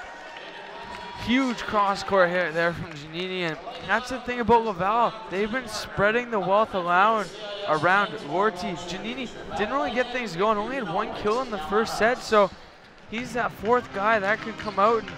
Huge cross-court hit there from Giannini, and that's the thing about Laval. They've been spreading the wealth around, around Lorty. Giannini didn't really get things going, only had one kill in the first set, so he's that fourth guy that could come out. And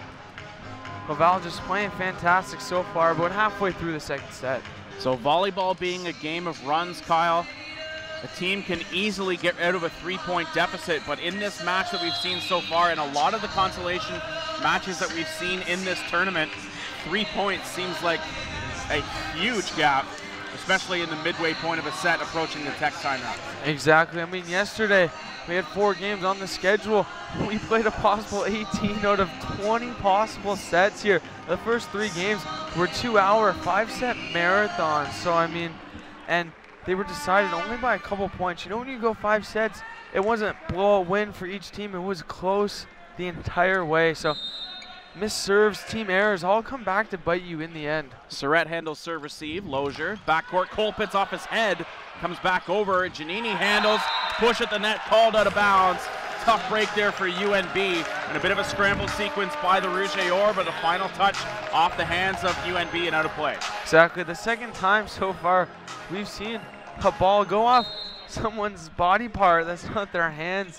Laval just playing fantastic so far, about halfway through the second set. So volleyball being a game of runs, Kyle, a team can easily get out of a three-point deficit, but in this match that we've seen so far, and a lot of the consolation matches that we've seen in this tournament, three points seems like a huge gap, especially in the midway point of a set approaching the tech timeout. Exactly. I mean, yesterday we had four games on the schedule. We played a possible eighteen out of twenty possible sets here. The first three games were two-hour, five-set marathons. So, I mean, and they were decided only by a couple points. You know, when you go five sets, it wasn't blow a win for each team. It was close the entire way. So missed serves, team errors all come back to bite you in the end. Surrett handles serve receive. Lozier backcourt, Colpitz off his head, comes back over. Giannini handles, push at the net, called out of bounds. Tough break there for U N B, and a bit of a scramble sequence by the Rouge et Or, but a final touch off the hands of U N B and out of play. Exactly. The second time so far we've seen a ball go off someone's body part that's not their hands.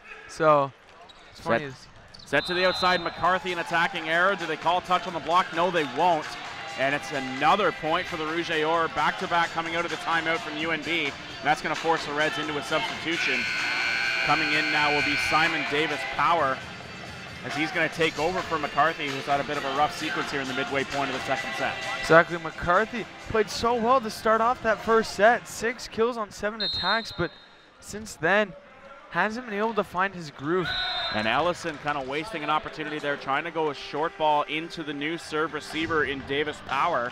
So it's funny. Set, set to the outside, McCarthy, an attacking error. Do they call touch on the block? No, they won't. And it's another point for the Rouge et Or, back-to-back coming out of the timeout from U N B. And that's going to force the Reds into a substitution. Coming in now will be Simon Davis Power, as he's going to take over for McCarthy, who's had a bit of a rough sequence here in the midway point of the second set. Exactly. McCarthy played so well to start off that first set. Six kills on seven attacks, but since then hasn't been able to find his groove. And Ellison kind of wasting an opportunity there, trying to go a short ball into the new serve receiver in Davis Power.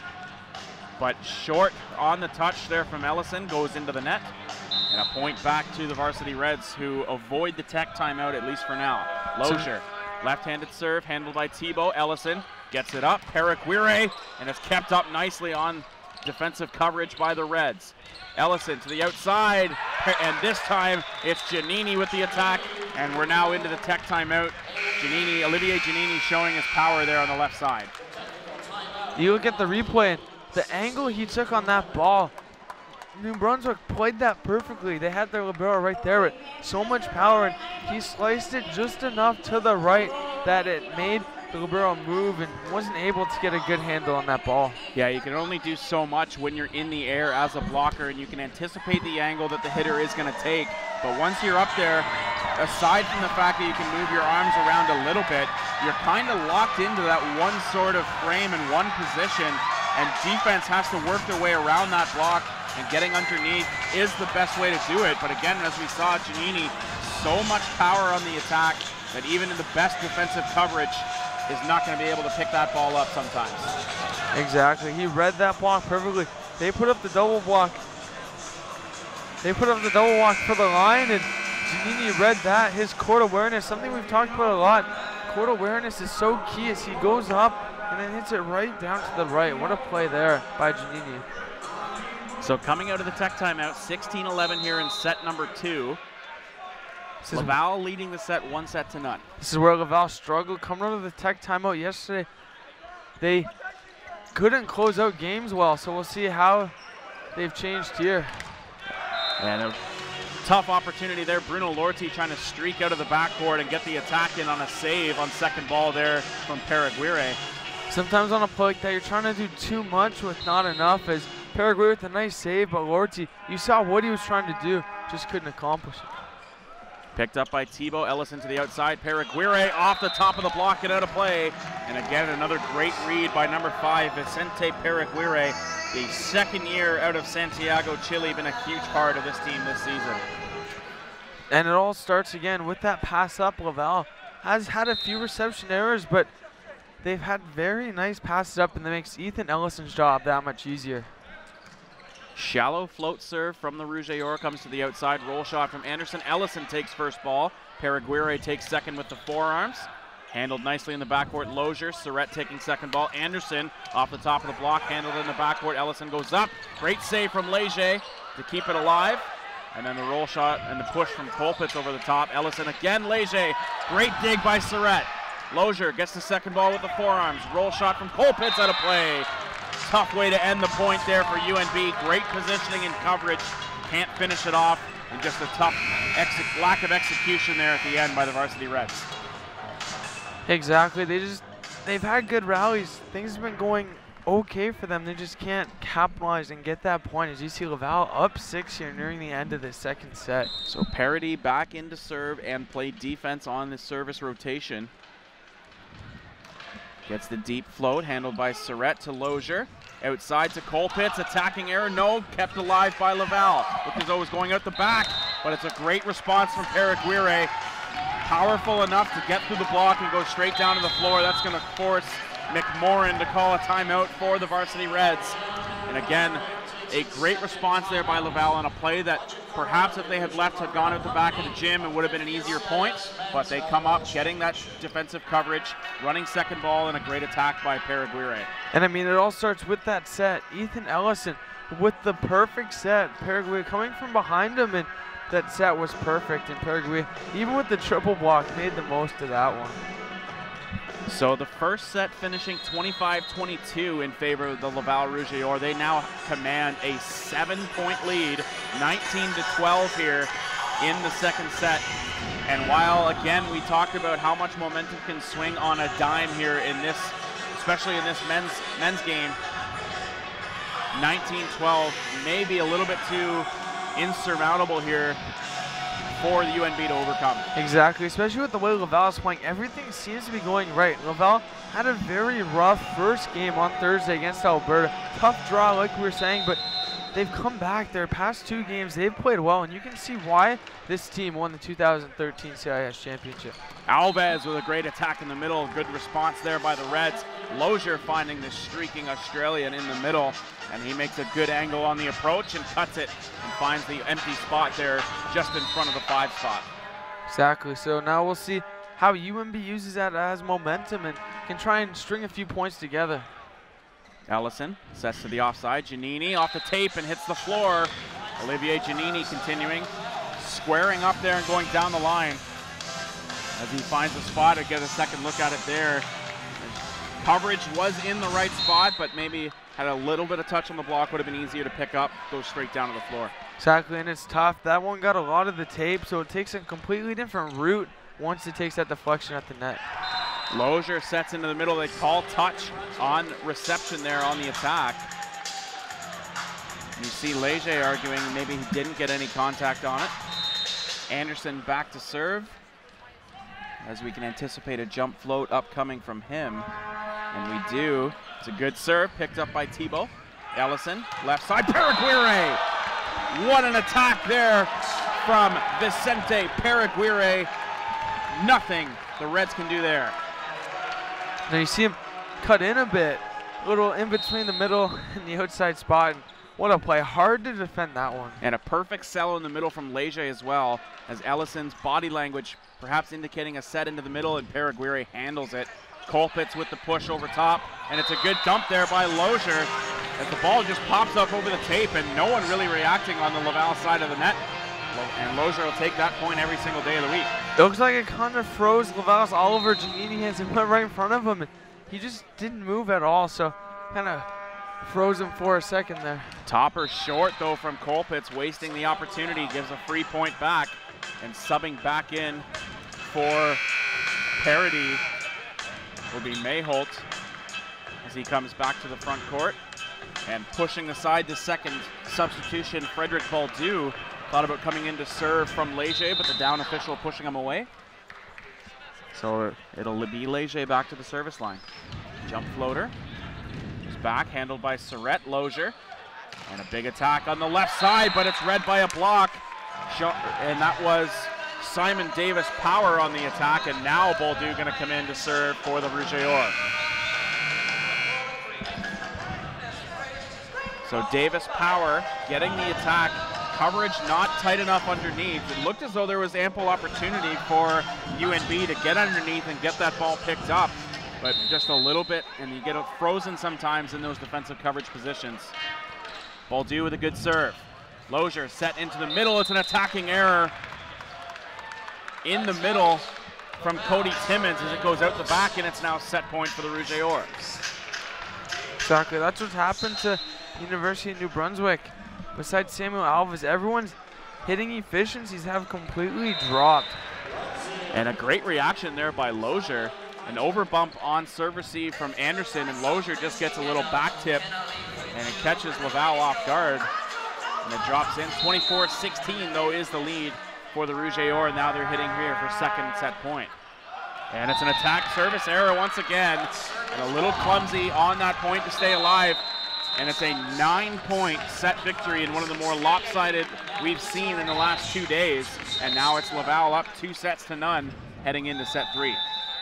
But short on the touch there from Ellison, goes into the net. And a point back to the Varsity Reds, who avoid the tech timeout, at least for now. Lozier, left-handed serve, handled by Thibault. Ellison gets it up, Paraguay, and it's kept up nicely on defensive coverage by the Reds. Ellison to the outside, and this time it's Giannini with the attack, and we're now into the tech timeout. Giannini, Olivier Giannini showing his power there on the left side. You look at the replay, the angle he took on that ball, New Brunswick played that perfectly. They had their libero right there with so much power, and he sliced it just enough to the right that it made the libero move and wasn't able to get a good handle on that ball. Yeah, you can only do so much when you're in the air as a blocker, and you can anticipate the angle that the hitter is going to take. But once you're up there, aside from the fact that you can move your arms around a little bit, you're kind of locked into that one sort of frame and one position, and defense has to work their way around that block, and getting underneath is the best way to do it. But again, as we saw, Giannini, so much power on the attack that even in the best defensive coverage is not going to be able to pick that ball up sometimes. Exactly. He read that block perfectly. They put up the double block. They put up the double block for the line, and Giannini read that. His court awareness, something we've talked about a lot. Court awareness is so key as he goes up and then hits it right down to the right. What a play there by Giannini. So coming out of the tech timeout, sixteen eleven here in set number two. Laval leading the set one set to none. This is where Laval struggled coming out of the tech timeout yesterday. They couldn't close out games well, so we'll see how they've changed here. And a tough opportunity there. Bruno Lorty trying to streak out of the backcourt and get the attack in on a save on second ball there from Paraguire. Sometimes on a play like that, you're trying to do too much with not enough, as Paraguire with a nice save, but Lorty, you saw what he was trying to do, just couldn't accomplish it. Picked up by Thibault, Ellison to the outside, Paraguire off the top of the block and out of play. And again, another great read by number five, Vicente Paraguire. The second year out of Santiago, Chile, been a huge part of this team this season. And it all starts again with that pass up. Laval has had a few reception errors, but they've had very nice passes up, and that makes Ethan Ellison's job that much easier. Shallow float serve from the Rouge et Or comes to the outside. Roll shot from Anderson. Ellison takes first ball. Paraguire takes second with the forearms. Handled nicely in the backcourt. Lozier, Surrett taking second ball. Anderson off the top of the block, handled in the backcourt. Ellison goes up. Great save from Leggat to keep it alive. And then the roll shot and the push from Colpitz over the top. Ellison again, Leggat. Great dig by Surrett. Lozier gets the second ball with the forearms. Roll shot from Colpitz out of play. Tough way to end the point there for U N B. Great positioning and coverage. Can't finish it off. And just a tough lack of execution there at the end by the Varsity Reds. Exactly. They just, they've had good rallies. Things have been going okay for them. They just can't capitalize and get that point. As you see Laval up six here nearing the end of the second set. So Parody back into serve and play defense on the service rotation. Gets the deep float, handled by Surrett to Lozier. Outside to Colpitz, attacking error, no, kept alive by Laval. Lucazo was going out the back, but it's a great response from Paraguire. Powerful enough to get through the block and go straight down to the floor. That's going to force McMorrin to call a timeout for the Varsity Reds. And again, a great response there by Laval on a play that perhaps if they had left had gone out the back of the gym, it would have been an easier point, but they come up getting that defensive coverage, running second ball, and a great attack by Paraguire. And I mean, it all starts with that set. Ethan Ellison with the perfect set. Paraguire coming from behind him, and that set was perfect. And Paraguire, even with the triple block, made the most of that one. So the first set finishing twenty-five twenty-two in favor of the Laval Rouge et Or. They now command a seven-point lead, nineteen to twelve here in the second set. And while, again, we talked about how much momentum can swing on a dime here in this, especially in this men's, men's game, nineteen twelve may be a little bit too insurmountable here for the U N B to overcome. Exactly, especially with the way Laval is playing. Everything seems to be going right. Laval had a very rough first game on Thursday against Alberta. Tough draw, like we were saying, but they've come back. Their past two games, they've played well, and you can see why this team won the two thousand thirteen C I S Championship. Alves with a great attack in the middle. Good response there by the Reds. Lozier finding the streaking Australian in the middle, and he makes a good angle on the approach and cuts it and finds the empty spot there just in front of the five spot. Exactly. So now we'll see how U N B uses that as momentum and can try and string a few points together. Ellison sets to the offside. Giannini off the tape and hits the floor. Olivier Giannini continuing, squaring up there and going down the line as he finds a spot to get a second look at it there. Coverage was in the right spot, but maybe had a little bit of touch on the block, would have been easier to pick up, go straight down to the floor. Exactly, and it's tough. That one got a lot of the tape, so it takes a completely different route once it takes that deflection at the net. Lozier sets into the middle. They call touch on reception there on the attack. You see Leggat arguing maybe he didn't get any contact on it. Anderson back to serve, as we can anticipate a jump float upcoming from him. And we do. It's a good serve, picked up by Thibault. Ellison, left side, Paraguire. What an attack there from Vicente Paraguire. Nothing the Reds can do there. Now you see him cut in a bit, a little in between the middle and the outside spot. What a play, hard to defend that one. And a perfect sell in the middle from Leggat as well, as Ellison's body language perhaps indicating a set into the middle, and Paraguire handles it. Colpitz with the push over top, and it's a good dump there by Lozier as the ball just pops up over the tape and no one really reacting on the Laval side of the net. And Lozier will take that point every single day of the week. It looks like it kind of froze Laval's Oliver Giannini hands and went right in front of him. And he just didn't move at all, so kind of froze him for a second there. Topper short though from Colpitz, wasting the opportunity, gives a free point back, and subbing back in for Parody will be Mayholt as he comes back to the front court. And pushing aside the second substitution, Frederick Baldu thought about coming in to serve from Leggat, but the down official pushing him away. So it'll be Leggat back to the service line. Jump floater. Is back, handled by Surrett. Lozier. And a big attack on the left side, but it's read by a block. And that was Simon Davis Power on the attack, and now Baldu going to come in to serve for the Rougeois. So Davis Power getting the attack. Coverage not tight enough underneath. It looked as though there was ample opportunity for U N B to get underneath and get that ball picked up, but just a little bit, and you get frozen sometimes in those defensive coverage positions. Baldu with a good serve. Lozier set into the middle. It's an attacking error in the middle from Cody Timmons as it goes out the back, and it's now set point for the Rougeois. Exactly, that's what's happened to University of New Brunswick. Besides Samuel Alves, everyone's hitting efficiencies have completely dropped. And a great reaction there by Lozier. An overbump on serve receive from Anderson, and Lozier just gets a little back tip, and it catches Laval off guard. And it drops in. twenty-four sixteen, though, is the lead for the Rougeois, and now they're hitting here for second set point. And it's an attack service error once again, and a little clumsy on that point to stay alive. And it's a nine-point set victory, and one of the more lopsided we've seen in the last two days. And now it's Laval up two sets to none, heading into set three.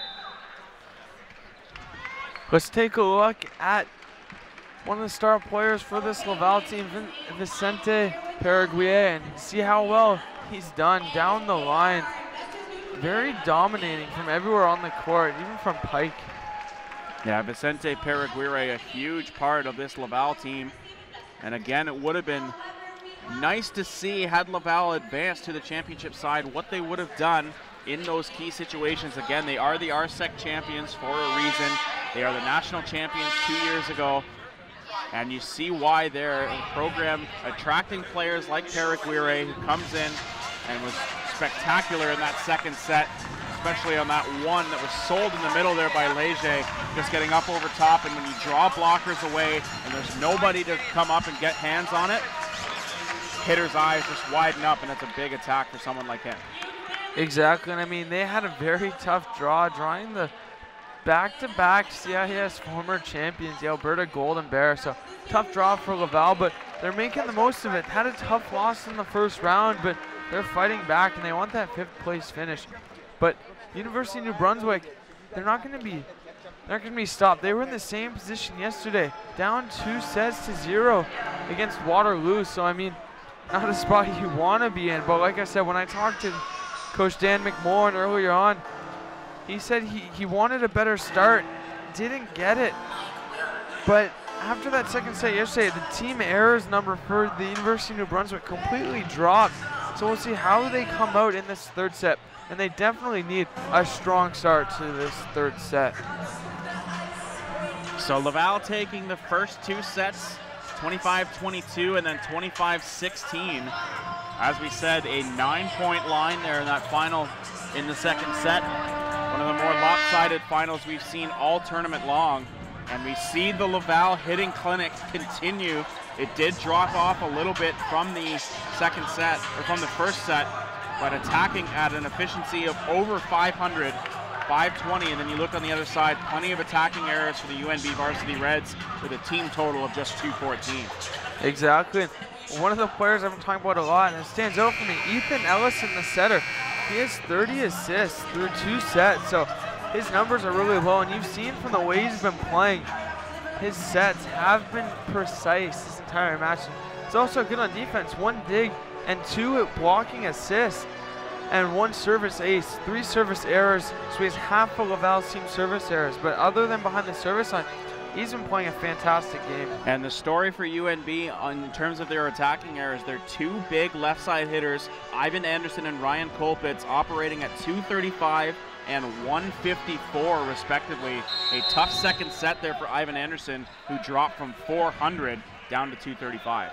Let's take a look at one of the star players for this Laval team, Vicente Paraguire, and see how well he's done down the line. Very dominating from everywhere on the court, even from Pike. Yeah, Vicente Paraguire, a huge part of this Laval team. And again, it would have been nice to see, had Laval advanced to the championship side, what they would have done in those key situations. Again, they are the R S E C champions for a reason. They are the national champions two years ago. And you see why their program attracting players like Paraguire, who comes in and was spectacular in that second set, especially on that one that was sold in the middle there by Leggat, just getting up over top. And when you draw blockers away and there's nobody to come up and get hands on it, hitter's eyes just widen up, and it's a big attack for someone like him. Exactly, and I mean, they had a very tough draw, drawing the back-to-back C I S former champions, the Alberta Golden Bear. So tough draw for Laval, but they're making the most of it. Had a tough loss in the first round, but they're fighting back, and they want that fifth place finish. But University of New Brunswick, they're not going to be, they're not going to be stopped. They were in the same position yesterday, down two sets to zero against Waterloo. So I mean, not a spot you want to be in. But like I said, when I talked to Coach Dan McMullen earlier on, he said he, he wanted a better start, didn't get it. But after that second set yesterday, the team errors number for the University of New Brunswick completely dropped. So we'll see how they come out in this third set. And they definitely need a strong start to this third set. So Laval taking the first two sets, twenty-five twenty-two and then twenty-five sixteen. As we said, a nine-point line there in that final in the second set. One of of the more lopsided finals we've seen all tournament long. And we see the Laval hitting clinic continue. It did drop off a little bit from the second set, or from the first set, but attacking at an efficiency of over five hundred, five twenty, and then you look on the other side, plenty of attacking errors for the U N B Varsity Reds with a team total of just two fourteen. Exactly. One of the players I've been talking about a lot, and it stands out for me, Ethan Ellison, the setter. He has thirty assists through two sets, so his numbers are really low, and you've seen from the way he's been playing, his sets have been precise this entire match. He's also good on defense, one dig and two blocking assists, and one service ace, three service errors, so he has half of Laval's team service errors. But other than behind the service line, he's been playing a fantastic game. And the story for U N B on, in terms of their attacking errors, they're two big left side hitters, Ivan Anderson and Ryan Kolpitz, operating at two thirty-five and one fifty-four respectively. A tough second set there for Ivan Anderson, who dropped from four hundred down to two thirty-five.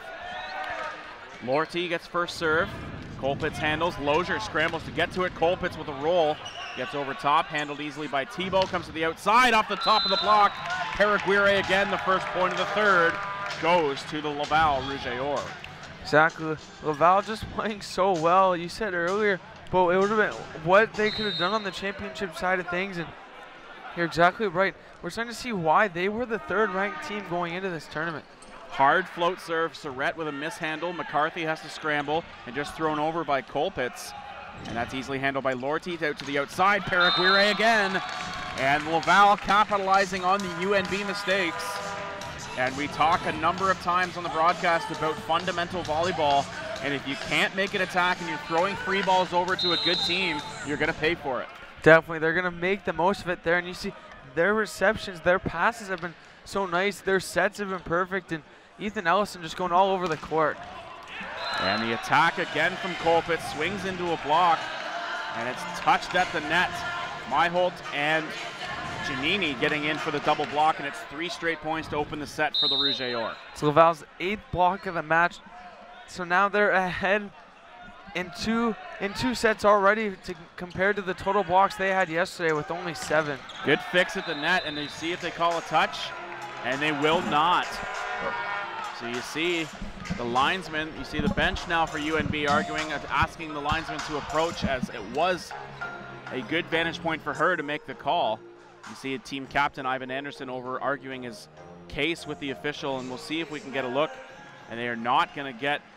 Lorty gets first serve. Kolpitz handles. Lozier scrambles to get to it. Kolpitz with a roll. Gets over top, handled easily by Thibault. Comes to the outside, off the top of the block. Paraguay again, the first point of the third, goes to the Laval Rouge. Exactly. Laval just playing so well. You said earlier, but it would have been what they could have done on the championship side of things, and you're exactly right. We're starting to see why they were the third ranked team going into this tournament. Hard float serve, Surrett with a mishandle. McCarthy has to scramble and just thrown over by Kolpitz. And that's easily handled by Lorty out to the outside. Paraguay again. And Laval capitalizing on the U N B mistakes. And we talk a number of times on the broadcast about fundamental volleyball. And if you can't make an attack and you're throwing free balls over to a good team, you're going to pay for it. Definitely. They're going to make the most of it there. And you see their receptions, their passes have been so nice. Their sets have been perfect. And Ethan Ellison just going all over the court. And the attack again from Kolpitz, swings into a block, and it's touched at the net. Myholt and Giannini getting in for the double block, and it's three straight points to open the set for the Rouge et Or. It's Laval's eighth block of the match. So now they're ahead in two in two sets already to, compared to the total blocks they had yesterday with only seven. Good fix at the net, and they see if they call a touch, and they will not. So you see the linesman, you see the bench now for U N B arguing, asking the linesman to approach, as it was a good vantage point for her to make the call. You see a team captain, Ivan Anderson, over arguing his case with the official, and we'll see if we can get a look. And they are not going to get,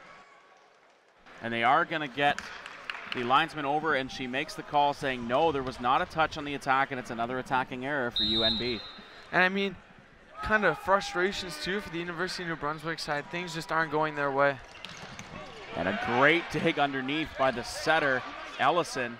and they are going to get the linesman over, and she makes the call saying, no, there was not a touch on the attack, and it's another attacking error for U N B. And I mean, kind of frustrations too for the University of New Brunswick side. Things just aren't going their way. And a great dig underneath by the setter, Ellison.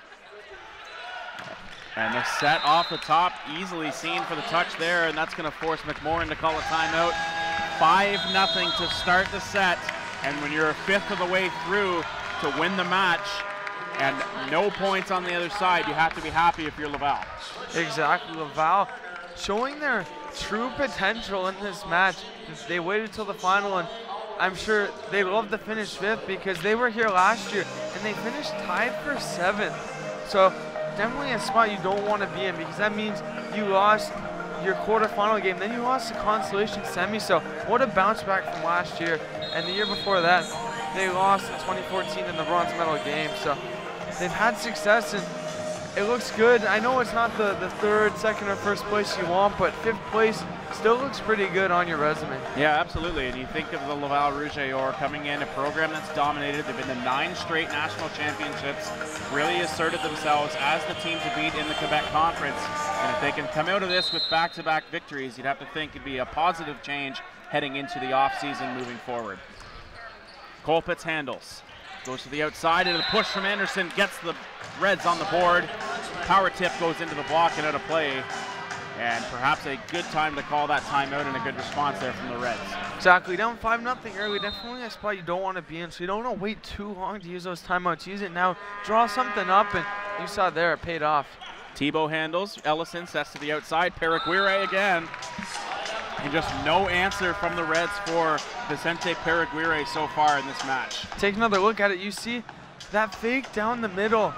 And the set off the top, easily seen for the touch there, and that's going to force McMorrin to call a timeout. five nothing to start the set, and when you're a fifth of the way through to win the match, and no points on the other side, you have to be happy if you're Laval. Exactly, Laval showing their true potential in this match. They waited till the final, and I'm sure they love to finish fifth because they were here last year and they finished tied for seventh. So definitely a spot you don't want to be in, because that means you lost your quarterfinal game, then you lost the consolation semi. So what a bounce back from last year. And the year before that, they lost in twenty fourteen in the bronze medal game. So they've had success, and it looks good. I know it's not the, the third, second, or first place you want, but fifth place still looks pretty good on your resume. Yeah, absolutely. And you think of the Laval Rouge et Or coming in, a program that's dominated. They've been to nine straight national championships, really asserted themselves as the team to beat in the Quebec Conference. And if they can come out of this with back-to-back victories, you'd have to think it'd be a positive change heading into the offseason moving forward. Kolpitz handles. Goes to the outside, and a push from Anderson gets the Reds on the board. Power tip goes into the block and out of play. And perhaps a good time to call that timeout, and a good response there from the Reds. Exactly, down five nothing early. Definitely a spot you don't want to be in, so you don't want to wait too long to use those timeouts. Use it now, draw something up, and you saw there it paid off. Thibault handles, Ellison sets to the outside, Paraguay again. And just no answer from the Reds for Vicente Paraguay so far in this match. Take another look at it. You see that fake down the middle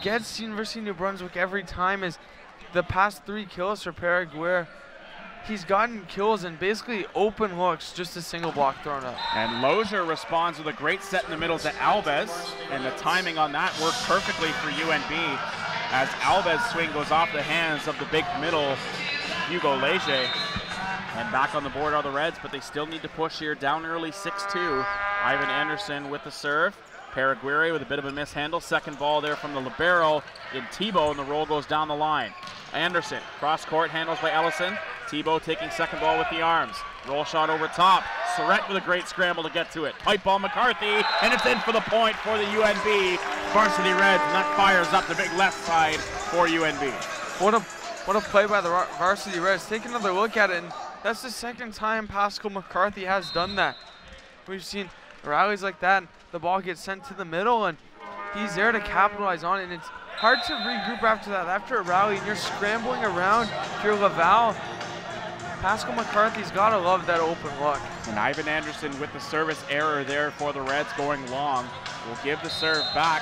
gets University of New Brunswick every time is the past three kills for Paraguay. He's gotten kills and basically open looks, just a single block thrown up. And Lozier responds with a great set in the middle to Alves, and the timing on that worked perfectly for U N B as Alves' swing goes off the hands of the big middle, Hugo Leger. And back on the board are the Reds, but they still need to push here, down early six two. Ivan Anderson with the serve. Paraguay with a bit of a mishandle. Second ball there from the libero in Thibault, and the roll goes down the line. Anderson, cross court, handles by Ellison. Thibault taking second ball with the arms. Roll shot over top. Surrett with a great scramble to get to it. Pipe ball McCarthy, and it's in for the point for the U N B Varsity Reds, and that fires up the big left side for U N B. What a what a play by the Varsity Reds. Take another look at it, and that's the second time Pascal McCarthy has done that. We've seen rallies like that, and the ball gets sent to the middle, and he's there to capitalize on it, and it's hard to regroup after that. After a rally, and you're scrambling around, if you're Laval, Pascal McCarthy's got to love that open look. And Ivan Anderson with the service error there for the Reds going long. Will give the serve back.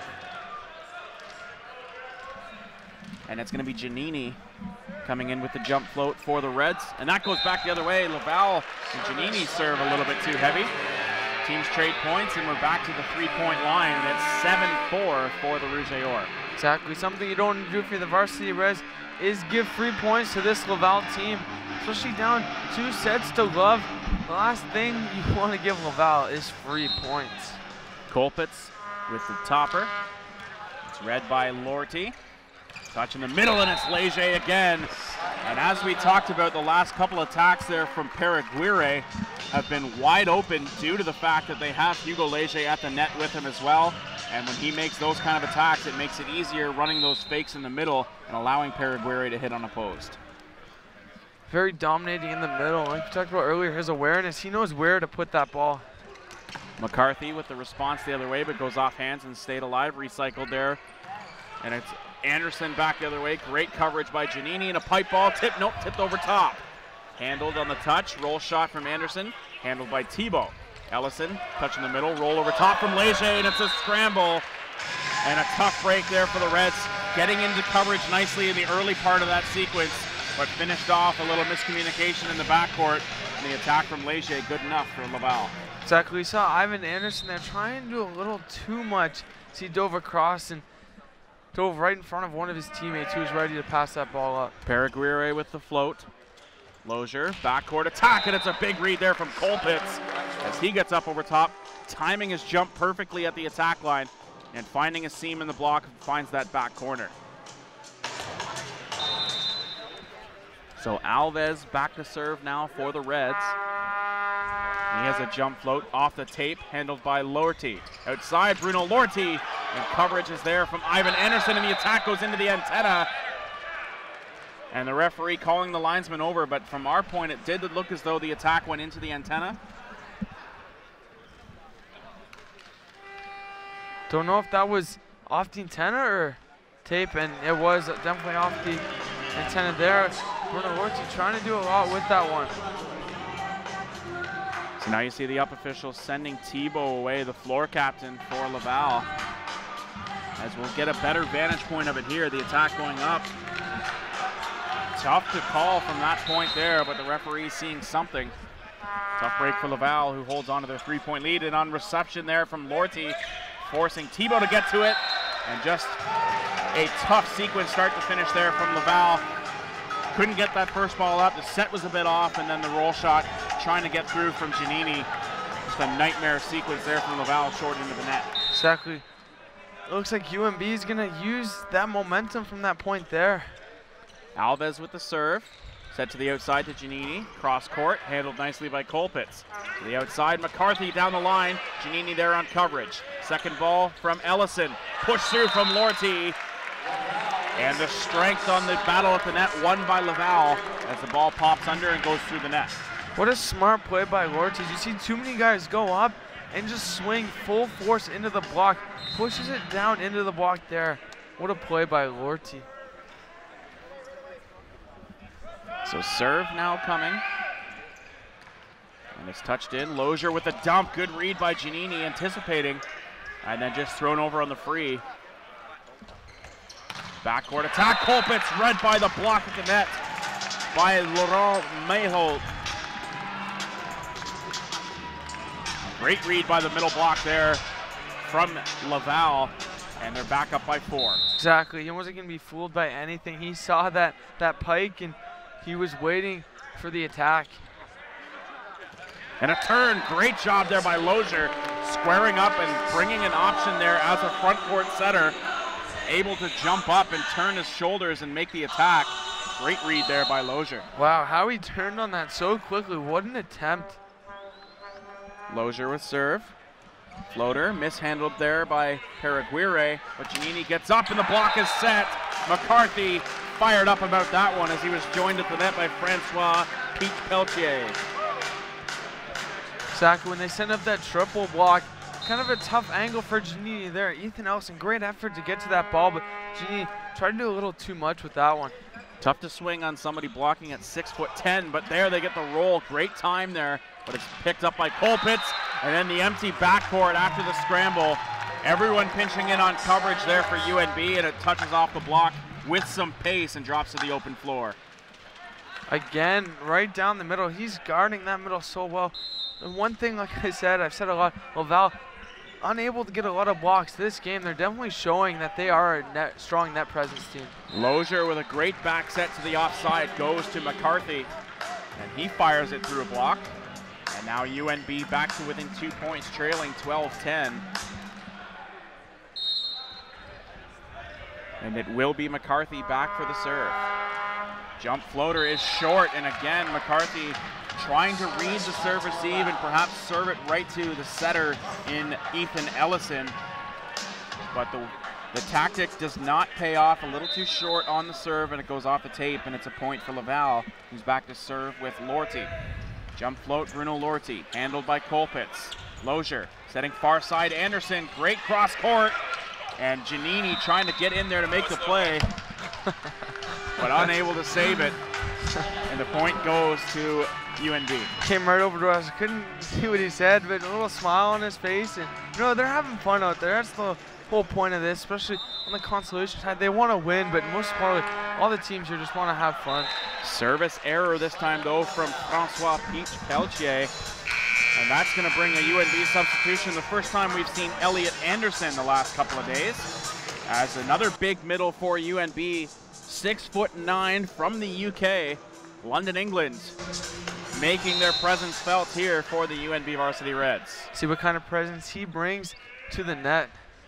And it's going to be Giannini coming in with the jump float for the Reds. And that goes back the other way. Laval and Giannini serve a little bit too heavy. Teams trade points, and we're back to the three-point line, and it's seven four for the Rouge et Or. Exactly. Something you don't want to do for the Varsity Reds is give free points to this Laval team, especially down two sets to love. The last thing you want to give Laval is free points. Colpitz with the topper. It's read by Lorty. Touch in the middle, and it's Leger again. And as we talked about, the last couple attacks there from Paraguay have been wide open due to the fact that they have Hugo Leger at the net with him as well. And when he makes those kind of attacks, it makes it easier running those fakes in the middle and allowing Paraguay to hit unopposed. Very dominating in the middle. Like we talked about earlier, his awareness, he knows where to put that ball. McCarthy with the response the other way, but goes off hands and stayed alive, recycled there. And it's Anderson back the other way. Great coverage by Giannini, and a pipe ball tip, nope, tipped over top. Handled on the touch, roll shot from Anderson, handled by Thibault. Ellison, touch in the middle, roll over top from Leger, and it's a scramble. And a tough break there for the Reds, getting into coverage nicely in the early part of that sequence, but finished off a little miscommunication in the backcourt. And the attack from Leger, good enough for Laval. Exactly, we saw Ivan Anderson there trying to do a little too much. So he dove across and dove right in front of one of his teammates who was ready to pass that ball up. Paraguay with the float. Lozier, backcourt attack, and it's a big read there from Colpitz as he gets up over top, timing his jump perfectly at the attack line and finding a seam in the block, finds that back corner. So Alves back to serve now for the Reds. He has a jump float off the tape, handled by Lorty. Outside, Bruno Lorty, and coverage is there from Ivan Anderson, and the attack goes into the antenna. And the referee calling the linesman over, but from our point, it did look as though the attack went into the antenna. Don't know if that was off the antenna or tape, and it was definitely off the antenna there. Bruno Lorty trying to do a lot with that one. So now you see the up official sending Thibault away, the floor captain for Laval. As we'll get a better vantage point of it here, the attack going up. Tough to call from that point there, but the referee seeing something. Tough break for Laval, who holds on to their three-point lead, and on reception there from Lorty, forcing Thibault to get to it, and just a tough sequence start to finish there from Laval. Couldn't get that first ball up, the set was a bit off, and then the roll shot trying to get through from Giannini. Just a nightmare sequence there from Laval, short into the net. Exactly. It looks like U N B is gonna use that momentum from that point there. Alves with the serve, set to the outside to Giannini, cross court, handled nicely by Colpitz. To the outside, McCarthy down the line, Giannini there on coverage. Second ball from Ellison, push through from Lorty. And the strength on the battle at the net won by Laval as the ball pops under and goes through the net. What a smart play by Lorty. You see too many guys go up and just swing full force into the block, pushes it down into the block there. What a play by Lorty. So serve now coming. And it's touched in. Lozier with the dump. Good read by Giannini, anticipating. And then just thrown over on the free. Backcourt attack, Colpitz read by the block at the net by Laurent Mayholt. Great read by the middle block there from Laval, and they're back up by four. Exactly, he wasn't going to be fooled by anything. He saw that, that pike, and he was waiting for the attack. And a turn, great job there by Lozier, squaring up and bringing an option there as a front court setter, able to jump up and turn his shoulders and make the attack. Great read there by Lozier. Wow, how he turned on that so quickly. What an attempt. Lozier with serve. Floater mishandled there by Paraguire, but Giannini gets up and the block is set. McCarthy fired up about that one as he was joined at the net by Francois Peach Pelletier. Exactly, when they send up that triple block, kind of a tough angle for Giannini there. Ethan Ellison, great effort to get to that ball, but Giannini tried to do a little too much with that one. Tough to swing on somebody blocking at six foot ten, but there they get the roll. Great time there, but it's picked up by Colpitz, and then the empty backcourt after the scramble. Everyone pinching in on coverage there for U N B, and it touches off the block with some pace and drops to the open floor. Again, right down the middle. He's guarding that middle so well. And one thing, like I said, I've said a lot, Laval unable to get a lot of blocks this game. They're definitely showing that they are a net, strong net presence team. Lozier with a great back set to the offside goes to McCarthy, and he fires it through a block. And now U N B back to within two points, trailing twelve ten. And it will be McCarthy back for the serve. Jump floater is short, and again McCarthy trying to read the serve receive and perhaps serve it right to the setter in Ethan Ellison. But the, the tactic does not pay off, a little too short on the serve, and it goes off the tape, and it's a point for Laval, who's back to serve with Lorty. Jump float, Bruno Lorty, handled by Colpitz. Lozier setting far side, Anderson, great cross court, and Giannini trying to get in there to make the play, but unable to save it. And the point goes to U N B. Came right over to us. Couldn't see what he said, but a little smile on his face. And you know, they're having fun out there. That's the whole point of this, especially on the consolation side. They want to win, but most importantly, all the teams here just want to have fun. Service error this time, though, from Francois Peach Pelletier. And that's going to bring a U N B substitution. The first time we've seen Elliot Anderson the last couple of days. As another big middle for U N B, six foot nine from the U K, London, England, making their presence felt here for the U N B Varsity Reds. See what kind of presence he brings to the net.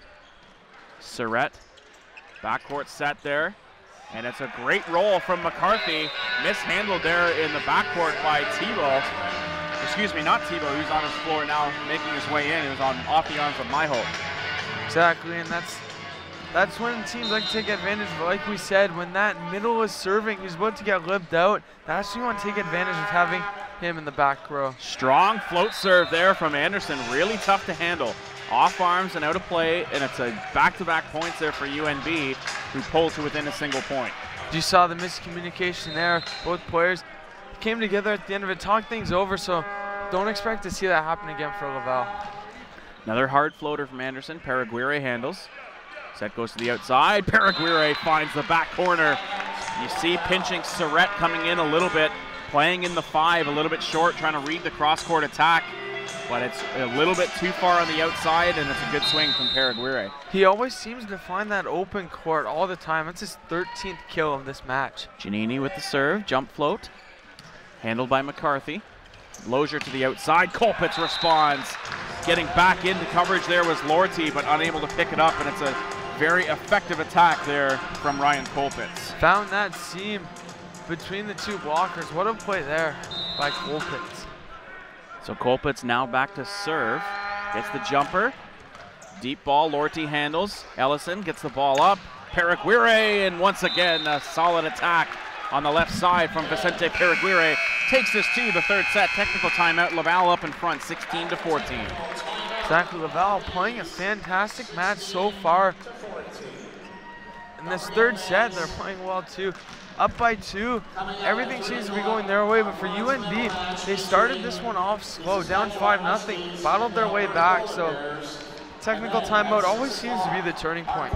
Surrett, backcourt set there, and it's a great roll from McCarthy, mishandled there in the backcourt by Thibault. Excuse me, not Thibault, who's on his floor now making his way in. He was on off the arms of Mayholt. Exactly, and that's that's when teams like to take advantage of, like we said, when that middle is serving, he's about to get lipped out, that's when you want to take advantage of having him in the back row. Strong float serve there from Anderson, really tough to handle. Off arms and out of play, and it's a back-to-back points there for U N B, who pulled to within a single point. You saw the miscommunication there. Both players came together at the end of it, talked things over, so don't expect to see that happen again for Laval. Another hard floater from Anderson. Paraguire handles. Set goes to the outside. Paraguire finds the back corner. You see pinching Surrett coming in a little bit, playing in the five, a little bit short, trying to read the cross-court attack. But it's a little bit too far on the outside, and it's a good swing from Paraguire. He always seems to find that open court all the time. That's his thirteenth kill of this match. Giannini with the serve, jump float. Handled by McCarthy. Lozier to the outside. Colpitz responds. Getting back into coverage there was Lorty, but unable to pick it up, and it's a very effective attack there from Ryan Colpitz. Found that seam between the two blockers. What a play there by Colpitz. So Colpitz now back to serve. Gets the jumper. Deep ball, Lorty handles. Ellison gets the ball up. Paraguire, and once again, a solid attack on the left side from Vicente Paraguire. Takes this to the third set. Technical timeout. Laval up in front, sixteen to fourteen. Exactly, Laval playing a fantastic match so far. In this third set, they're playing well too. Up by two, everything seems to be going their way, but for U N B, they started this one off slow, down five nothing, battled their way back, so technical timeout always seems to be the turning point.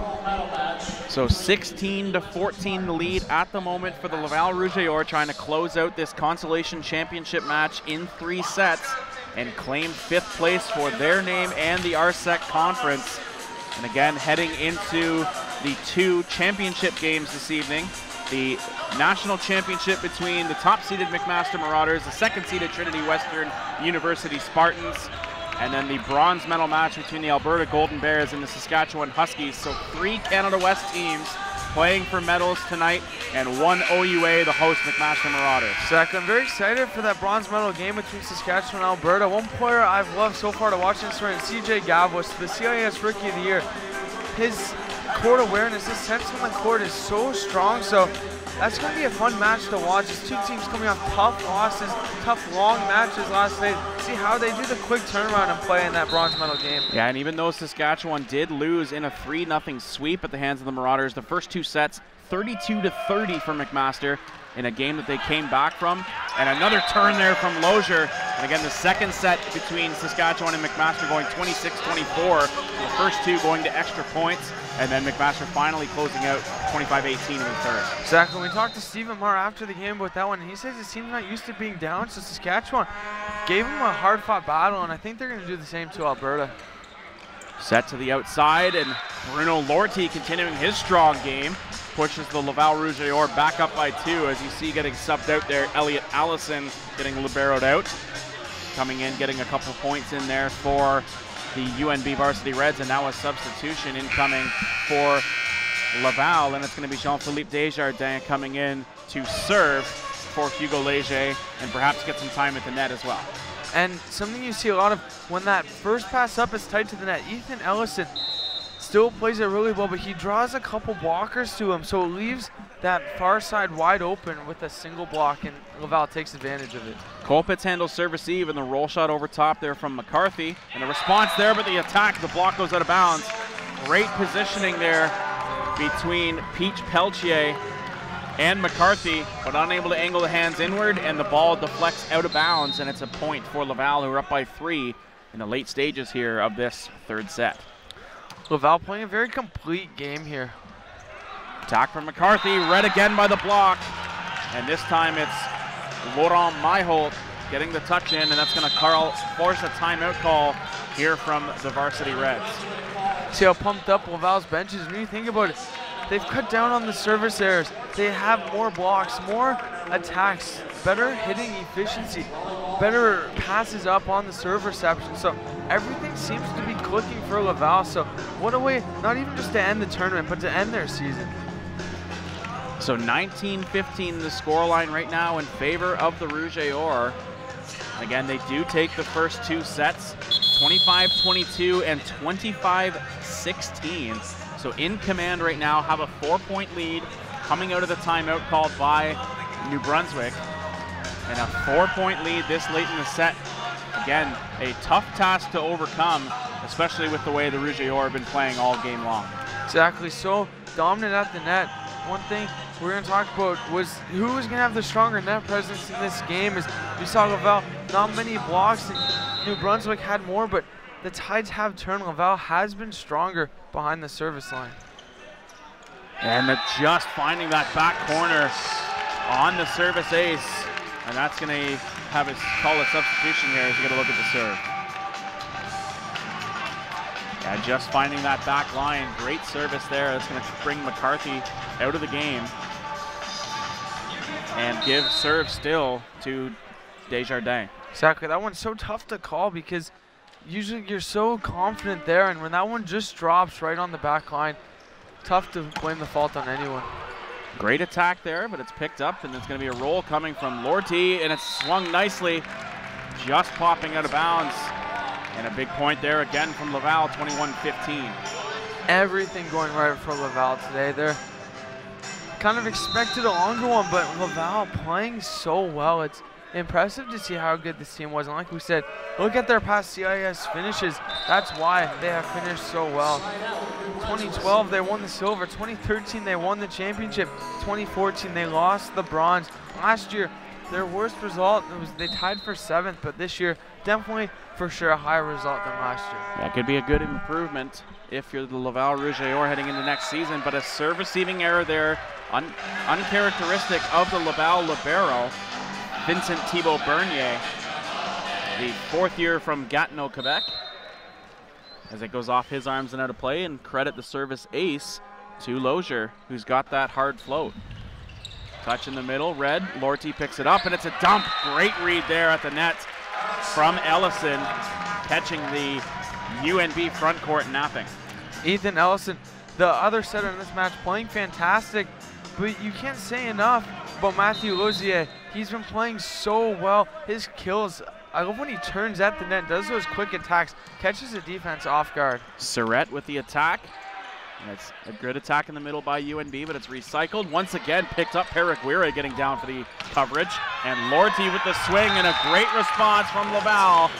So sixteen to fourteen the lead at the moment for the Laval Rouge, trying to close out this consolation championship match in three sets and claim fifth place for their name and the R S E C conference. And again, heading into the two championship games this evening. The national championship between the top-seeded McMaster Marauders, the second-seeded Trinity Western University Spartans, and then the bronze medal match between the Alberta Golden Bears and the Saskatchewan Huskies. So three Canada West teams playing for medals tonight, and one O U A, the host McMaster Marauders. Zach, I'm very excited for that bronze medal game between Saskatchewan and Alberta. One player I've loved so far to watch this tournament, C J Gavos, the C I S Rookie of the Year. His court awareness, his sense on the court is so strong, so that's going to be a fun match to watch. It's two teams coming off tough losses, tough long matches last night. See how they do the quick turnaround and play in that bronze medal game. Yeah, and even though Saskatchewan did lose in a three nothing sweep at the hands of the Marauders, the first two sets, thirty-two to thirty for McMaster in a game that they came back from. And another turn there from Lozier. And again, the second set between Saskatchewan and McMaster going twenty-six twenty-four. The first two going to extra points. And then McMaster finally closing out twenty-five eighteen in the third. Exactly. We talked to Stephen Marr after the game about that one, and he says his team's not used to being down, so Saskatchewan gave him a hard-fought battle, and I think they're going to do the same to Alberta. Set to the outside, and Bruno Lortie continuing his strong game. Pushes the Laval Rouge back up by two, as you see getting subbed out there. Elliot Allison getting liberoed out. Coming in, getting a couple points in there for the U N B Varsity Reds, and now a substitution incoming for Laval, and it's going to be Jean-Philippe Desjardins coming in to serve for Hugo Leger and perhaps get some time at the net as well. And something you see a lot of, when that first pass up is tight to the net, Ethan Ellison still plays it really well, but he draws a couple blockers to him, so it leaves that far side wide open with a single block, and Laval takes advantage of it. Colpitz handles serve receive, and the roll shot over top there from McCarthy. And the response there, but the attack, the block goes out of bounds. Great positioning there between Peach Peltier and McCarthy, but unable to angle the hands inward, and the ball deflects out of bounds, and it's a point for Laval, who are up by three in the late stages here of this third set. Laval playing a very complete game here. Attack from McCarthy, read again by the block, and this time it's Laurent Myholt getting the touch in, and that's going to force a timeout call here from the Varsity Reds. See how pumped up Laval's bench is. When you think about it, they've cut down on the service errors. They have more blocks, more attacks, better hitting efficiency, better passes up on the serve reception. So everything seems to be clicking for Laval. So what a way, not even just to end the tournament, but to end their season. So nineteen fifteen the scoreline right now in favor of the Rouge et Or. Again, they do take the first two sets, twenty-five twenty-two and twenty-five sixteen. So in command right now, have a four-point lead coming out of the timeout called by New Brunswick. And a four-point lead this late in the set. Again, a tough task to overcome, especially with the way the Rouge et Or have been playing all game long. Exactly, so dominant at the net. One thing we're going to talk about was who was going to have the stronger net presence in this game. Is we saw Laval, not many blocks, and New Brunswick had more, but the tides have turned. Laval has been stronger behind the service line. And the, just finding that back corner on the service ace, and that's going to have us call a substitution here as we get a look at the serve. Yeah, just finding that back line, great service there. That's going to bring McCarthy out of the game and give serve still to Desjardins. Exactly, that one's so tough to call because usually you're so confident there, and when that one just drops right on the back line, tough to blame the fault on anyone. Great attack there, but it's picked up, and it's going to be a roll coming from Lortie, and it's swung nicely, just popping out of bounds. And a big point there again from Laval, twenty-one fifteen. Everything going right for Laval today. They're kind of expected a longer one, but Laval playing so well. It's impressive to see how good this team was. And like we said, look at their past C I S finishes. That's why they have finished so well. twenty twelve, they won the silver. twenty thirteen, they won the championship. twenty fourteen, they lost the bronze. Last year, their worst result, it was they tied for seventh, but this year, definitely for sure a higher result than last year. That yeah, could be a good improvement if you're the Laval Rouge heading into next season, but a serve receiving error there, un uncharacteristic of the Laval libero, Vincent Thibault Bernier, the fourth year from Gatineau, Quebec, as it goes off his arms and out of play, and credit the service ace to Lozier, who's got that hard float. Touch in the middle, Red, Lortie picks it up, and it's a dump. Great read there at the net from Ellison, catching the U N B front court napping. Ethan Ellison, the other setter in this match, playing fantastic, but you can't say enough about Matthew Lozier. He's been playing so well. His kills, I love when he turns at the net, does those quick attacks, catches the defense off guard. Surrett with the attack. And it's a good attack in the middle by U N B, but it's recycled. Once again, picked up Paraguira getting down for the coverage. And Lortie with the swing, and a great response from Laval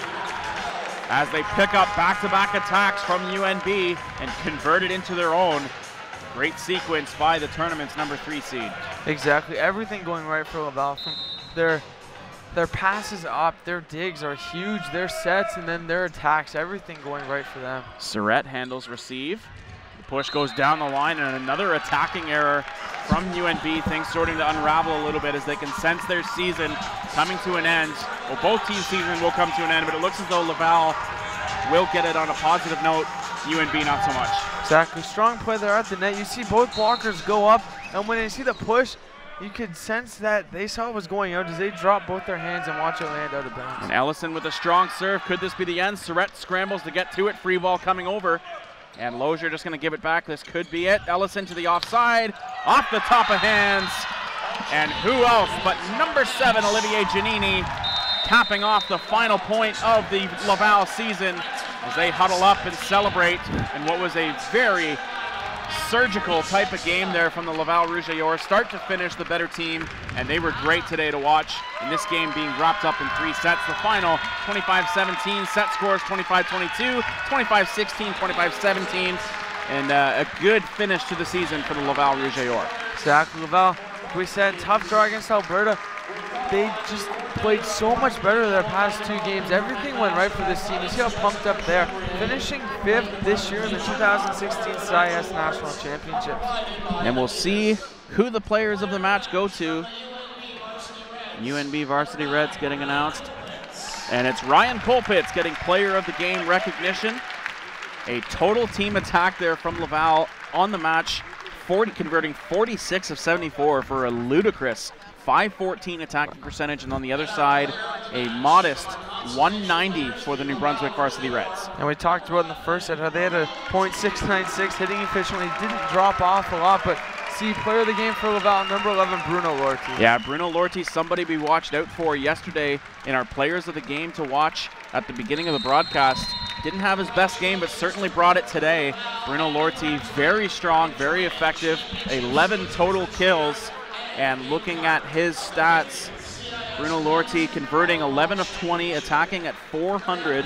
as they pick up back-to-back attacks from U N B and convert it into their own. Great sequence by the tournament's number three seed. Exactly, everything going right for Laval. From their, their passes up, their digs are huge, their sets, and then their attacks, everything going right for them. Surrett handles receive. Push goes down the line, and another attacking error from U N B. Things starting to unravel a little bit as they can sense their season coming to an end. Well, both teams' season will come to an end, but it looks as though Laval will get it on a positive note. U N B not so much. Exactly. Strong play there at the net. You see both blockers go up, and when they see the push, you could sense that they saw what was going out as they drop both their hands and watch it land out of bounds. And Ellison with a strong serve. Could this be the end? Surrett scrambles to get to it. Free ball coming over. And Lozier just going to give it back. This could be it. Ellison to the offside, off the top of hands. And who else but number seven, Olivier Giannini, capping off the final point of the Laval season as they huddle up and celebrate in what was a very surgical type of game there from the Laval Rouge. Start to finish, the better team, and they were great today to watch in this game being wrapped up in three sets. The final twenty-five seventeen, set scores twenty-five twenty-two, twenty-five sixteen, twenty-five seventeen, and uh, a good finish to the season for the Laval Rouge. Exactly, Laval, we said tough draw against Alberta. They just played so much better their past two games. Everything went right for this team. You see how pumped up there. Finishing fifth this year in the two thousand sixteen C I S National Championships. And we'll see who the players of the match go to. U N B Varsity Reds getting announced. And it's Ryan Colpitts getting player of the game recognition. A total team attack there from Laval on the match. forty, converting forty-six of seventy-four for a ludicrous five fourteen attacking percentage, and on the other side, a modest one ninety for the New Brunswick Varsity Reds. And we talked about in the first set how they had a point six nine six hitting efficiently, didn't drop off a lot, but see, player of the game for Laval, number eleven, Bruno Lortie. Yeah, Bruno Lortie, somebody we watched out for yesterday in our players of the game to watch at the beginning of the broadcast. Didn't have his best game, but certainly brought it today. Bruno Lortie, very strong, very effective, eleven total kills. And looking at his stats, Bruno Lortie converting eleven of twenty, attacking at four hundred.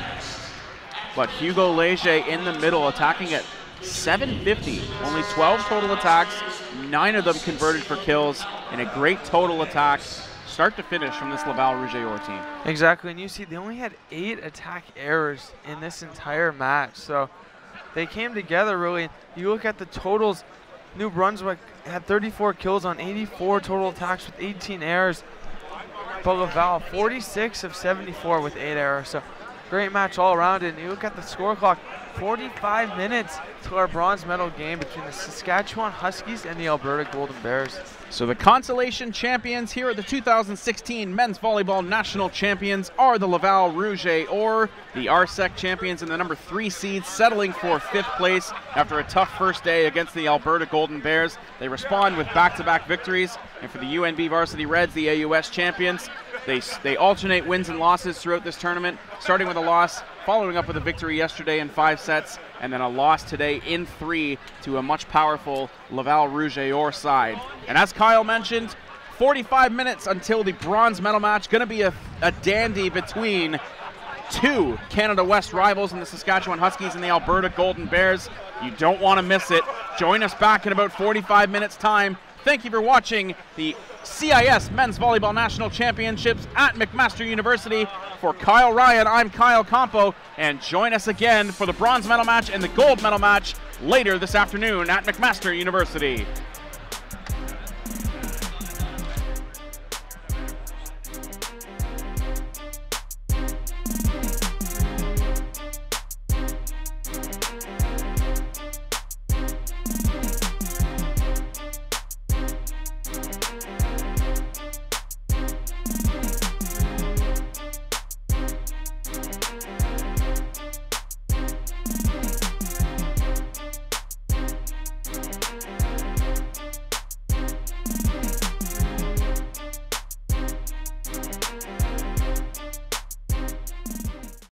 But Hugo Leger in the middle, attacking at seven fifty. Only twelve total attacks, nine of them converted for kills, and a great total attack start to finish from this Laval Rouge team. Exactly, and you see they only had eight attack errors in this entire match. So they came together really. You look at the totals, New Brunswick had thirty-four kills on eighty-four total attacks with eighteen errors. But Laval, forty-six of seventy-four with eight errors. So great match all around. And you look at the score clock, forty-five minutes to our bronze medal game between the Saskatchewan Huskies and the Alberta Golden Bears. So the consolation champions here at the two thousand sixteen Men's Volleyball National Champions are the Laval Rouge, or the R S E C champions and the number three seeds, settling for fifth place after a tough first day against the Alberta Golden Bears. They respond with back-to-back victories, and for the U N B Varsity Reds, the A U S champions, they, they alternate wins and losses throughout this tournament, starting with a loss, following up with a victory yesterday in five sets, and then a loss today in three to a much powerful Laval Rouge side. And as Kyle mentioned, forty-five minutes until the bronze medal match. Going to be a, a dandy between two Canada West rivals in the Saskatchewan Huskies and the Alberta Golden Bears. You don't want to miss it. Join us back in about forty-five minutes time Thank you for watching the C I S Men's Volleyball National Championships at McMaster University. For Kyle Ryan, I'm Kyle Campo, and join us again for the bronze medal match and the gold medal match later this afternoon at McMaster University.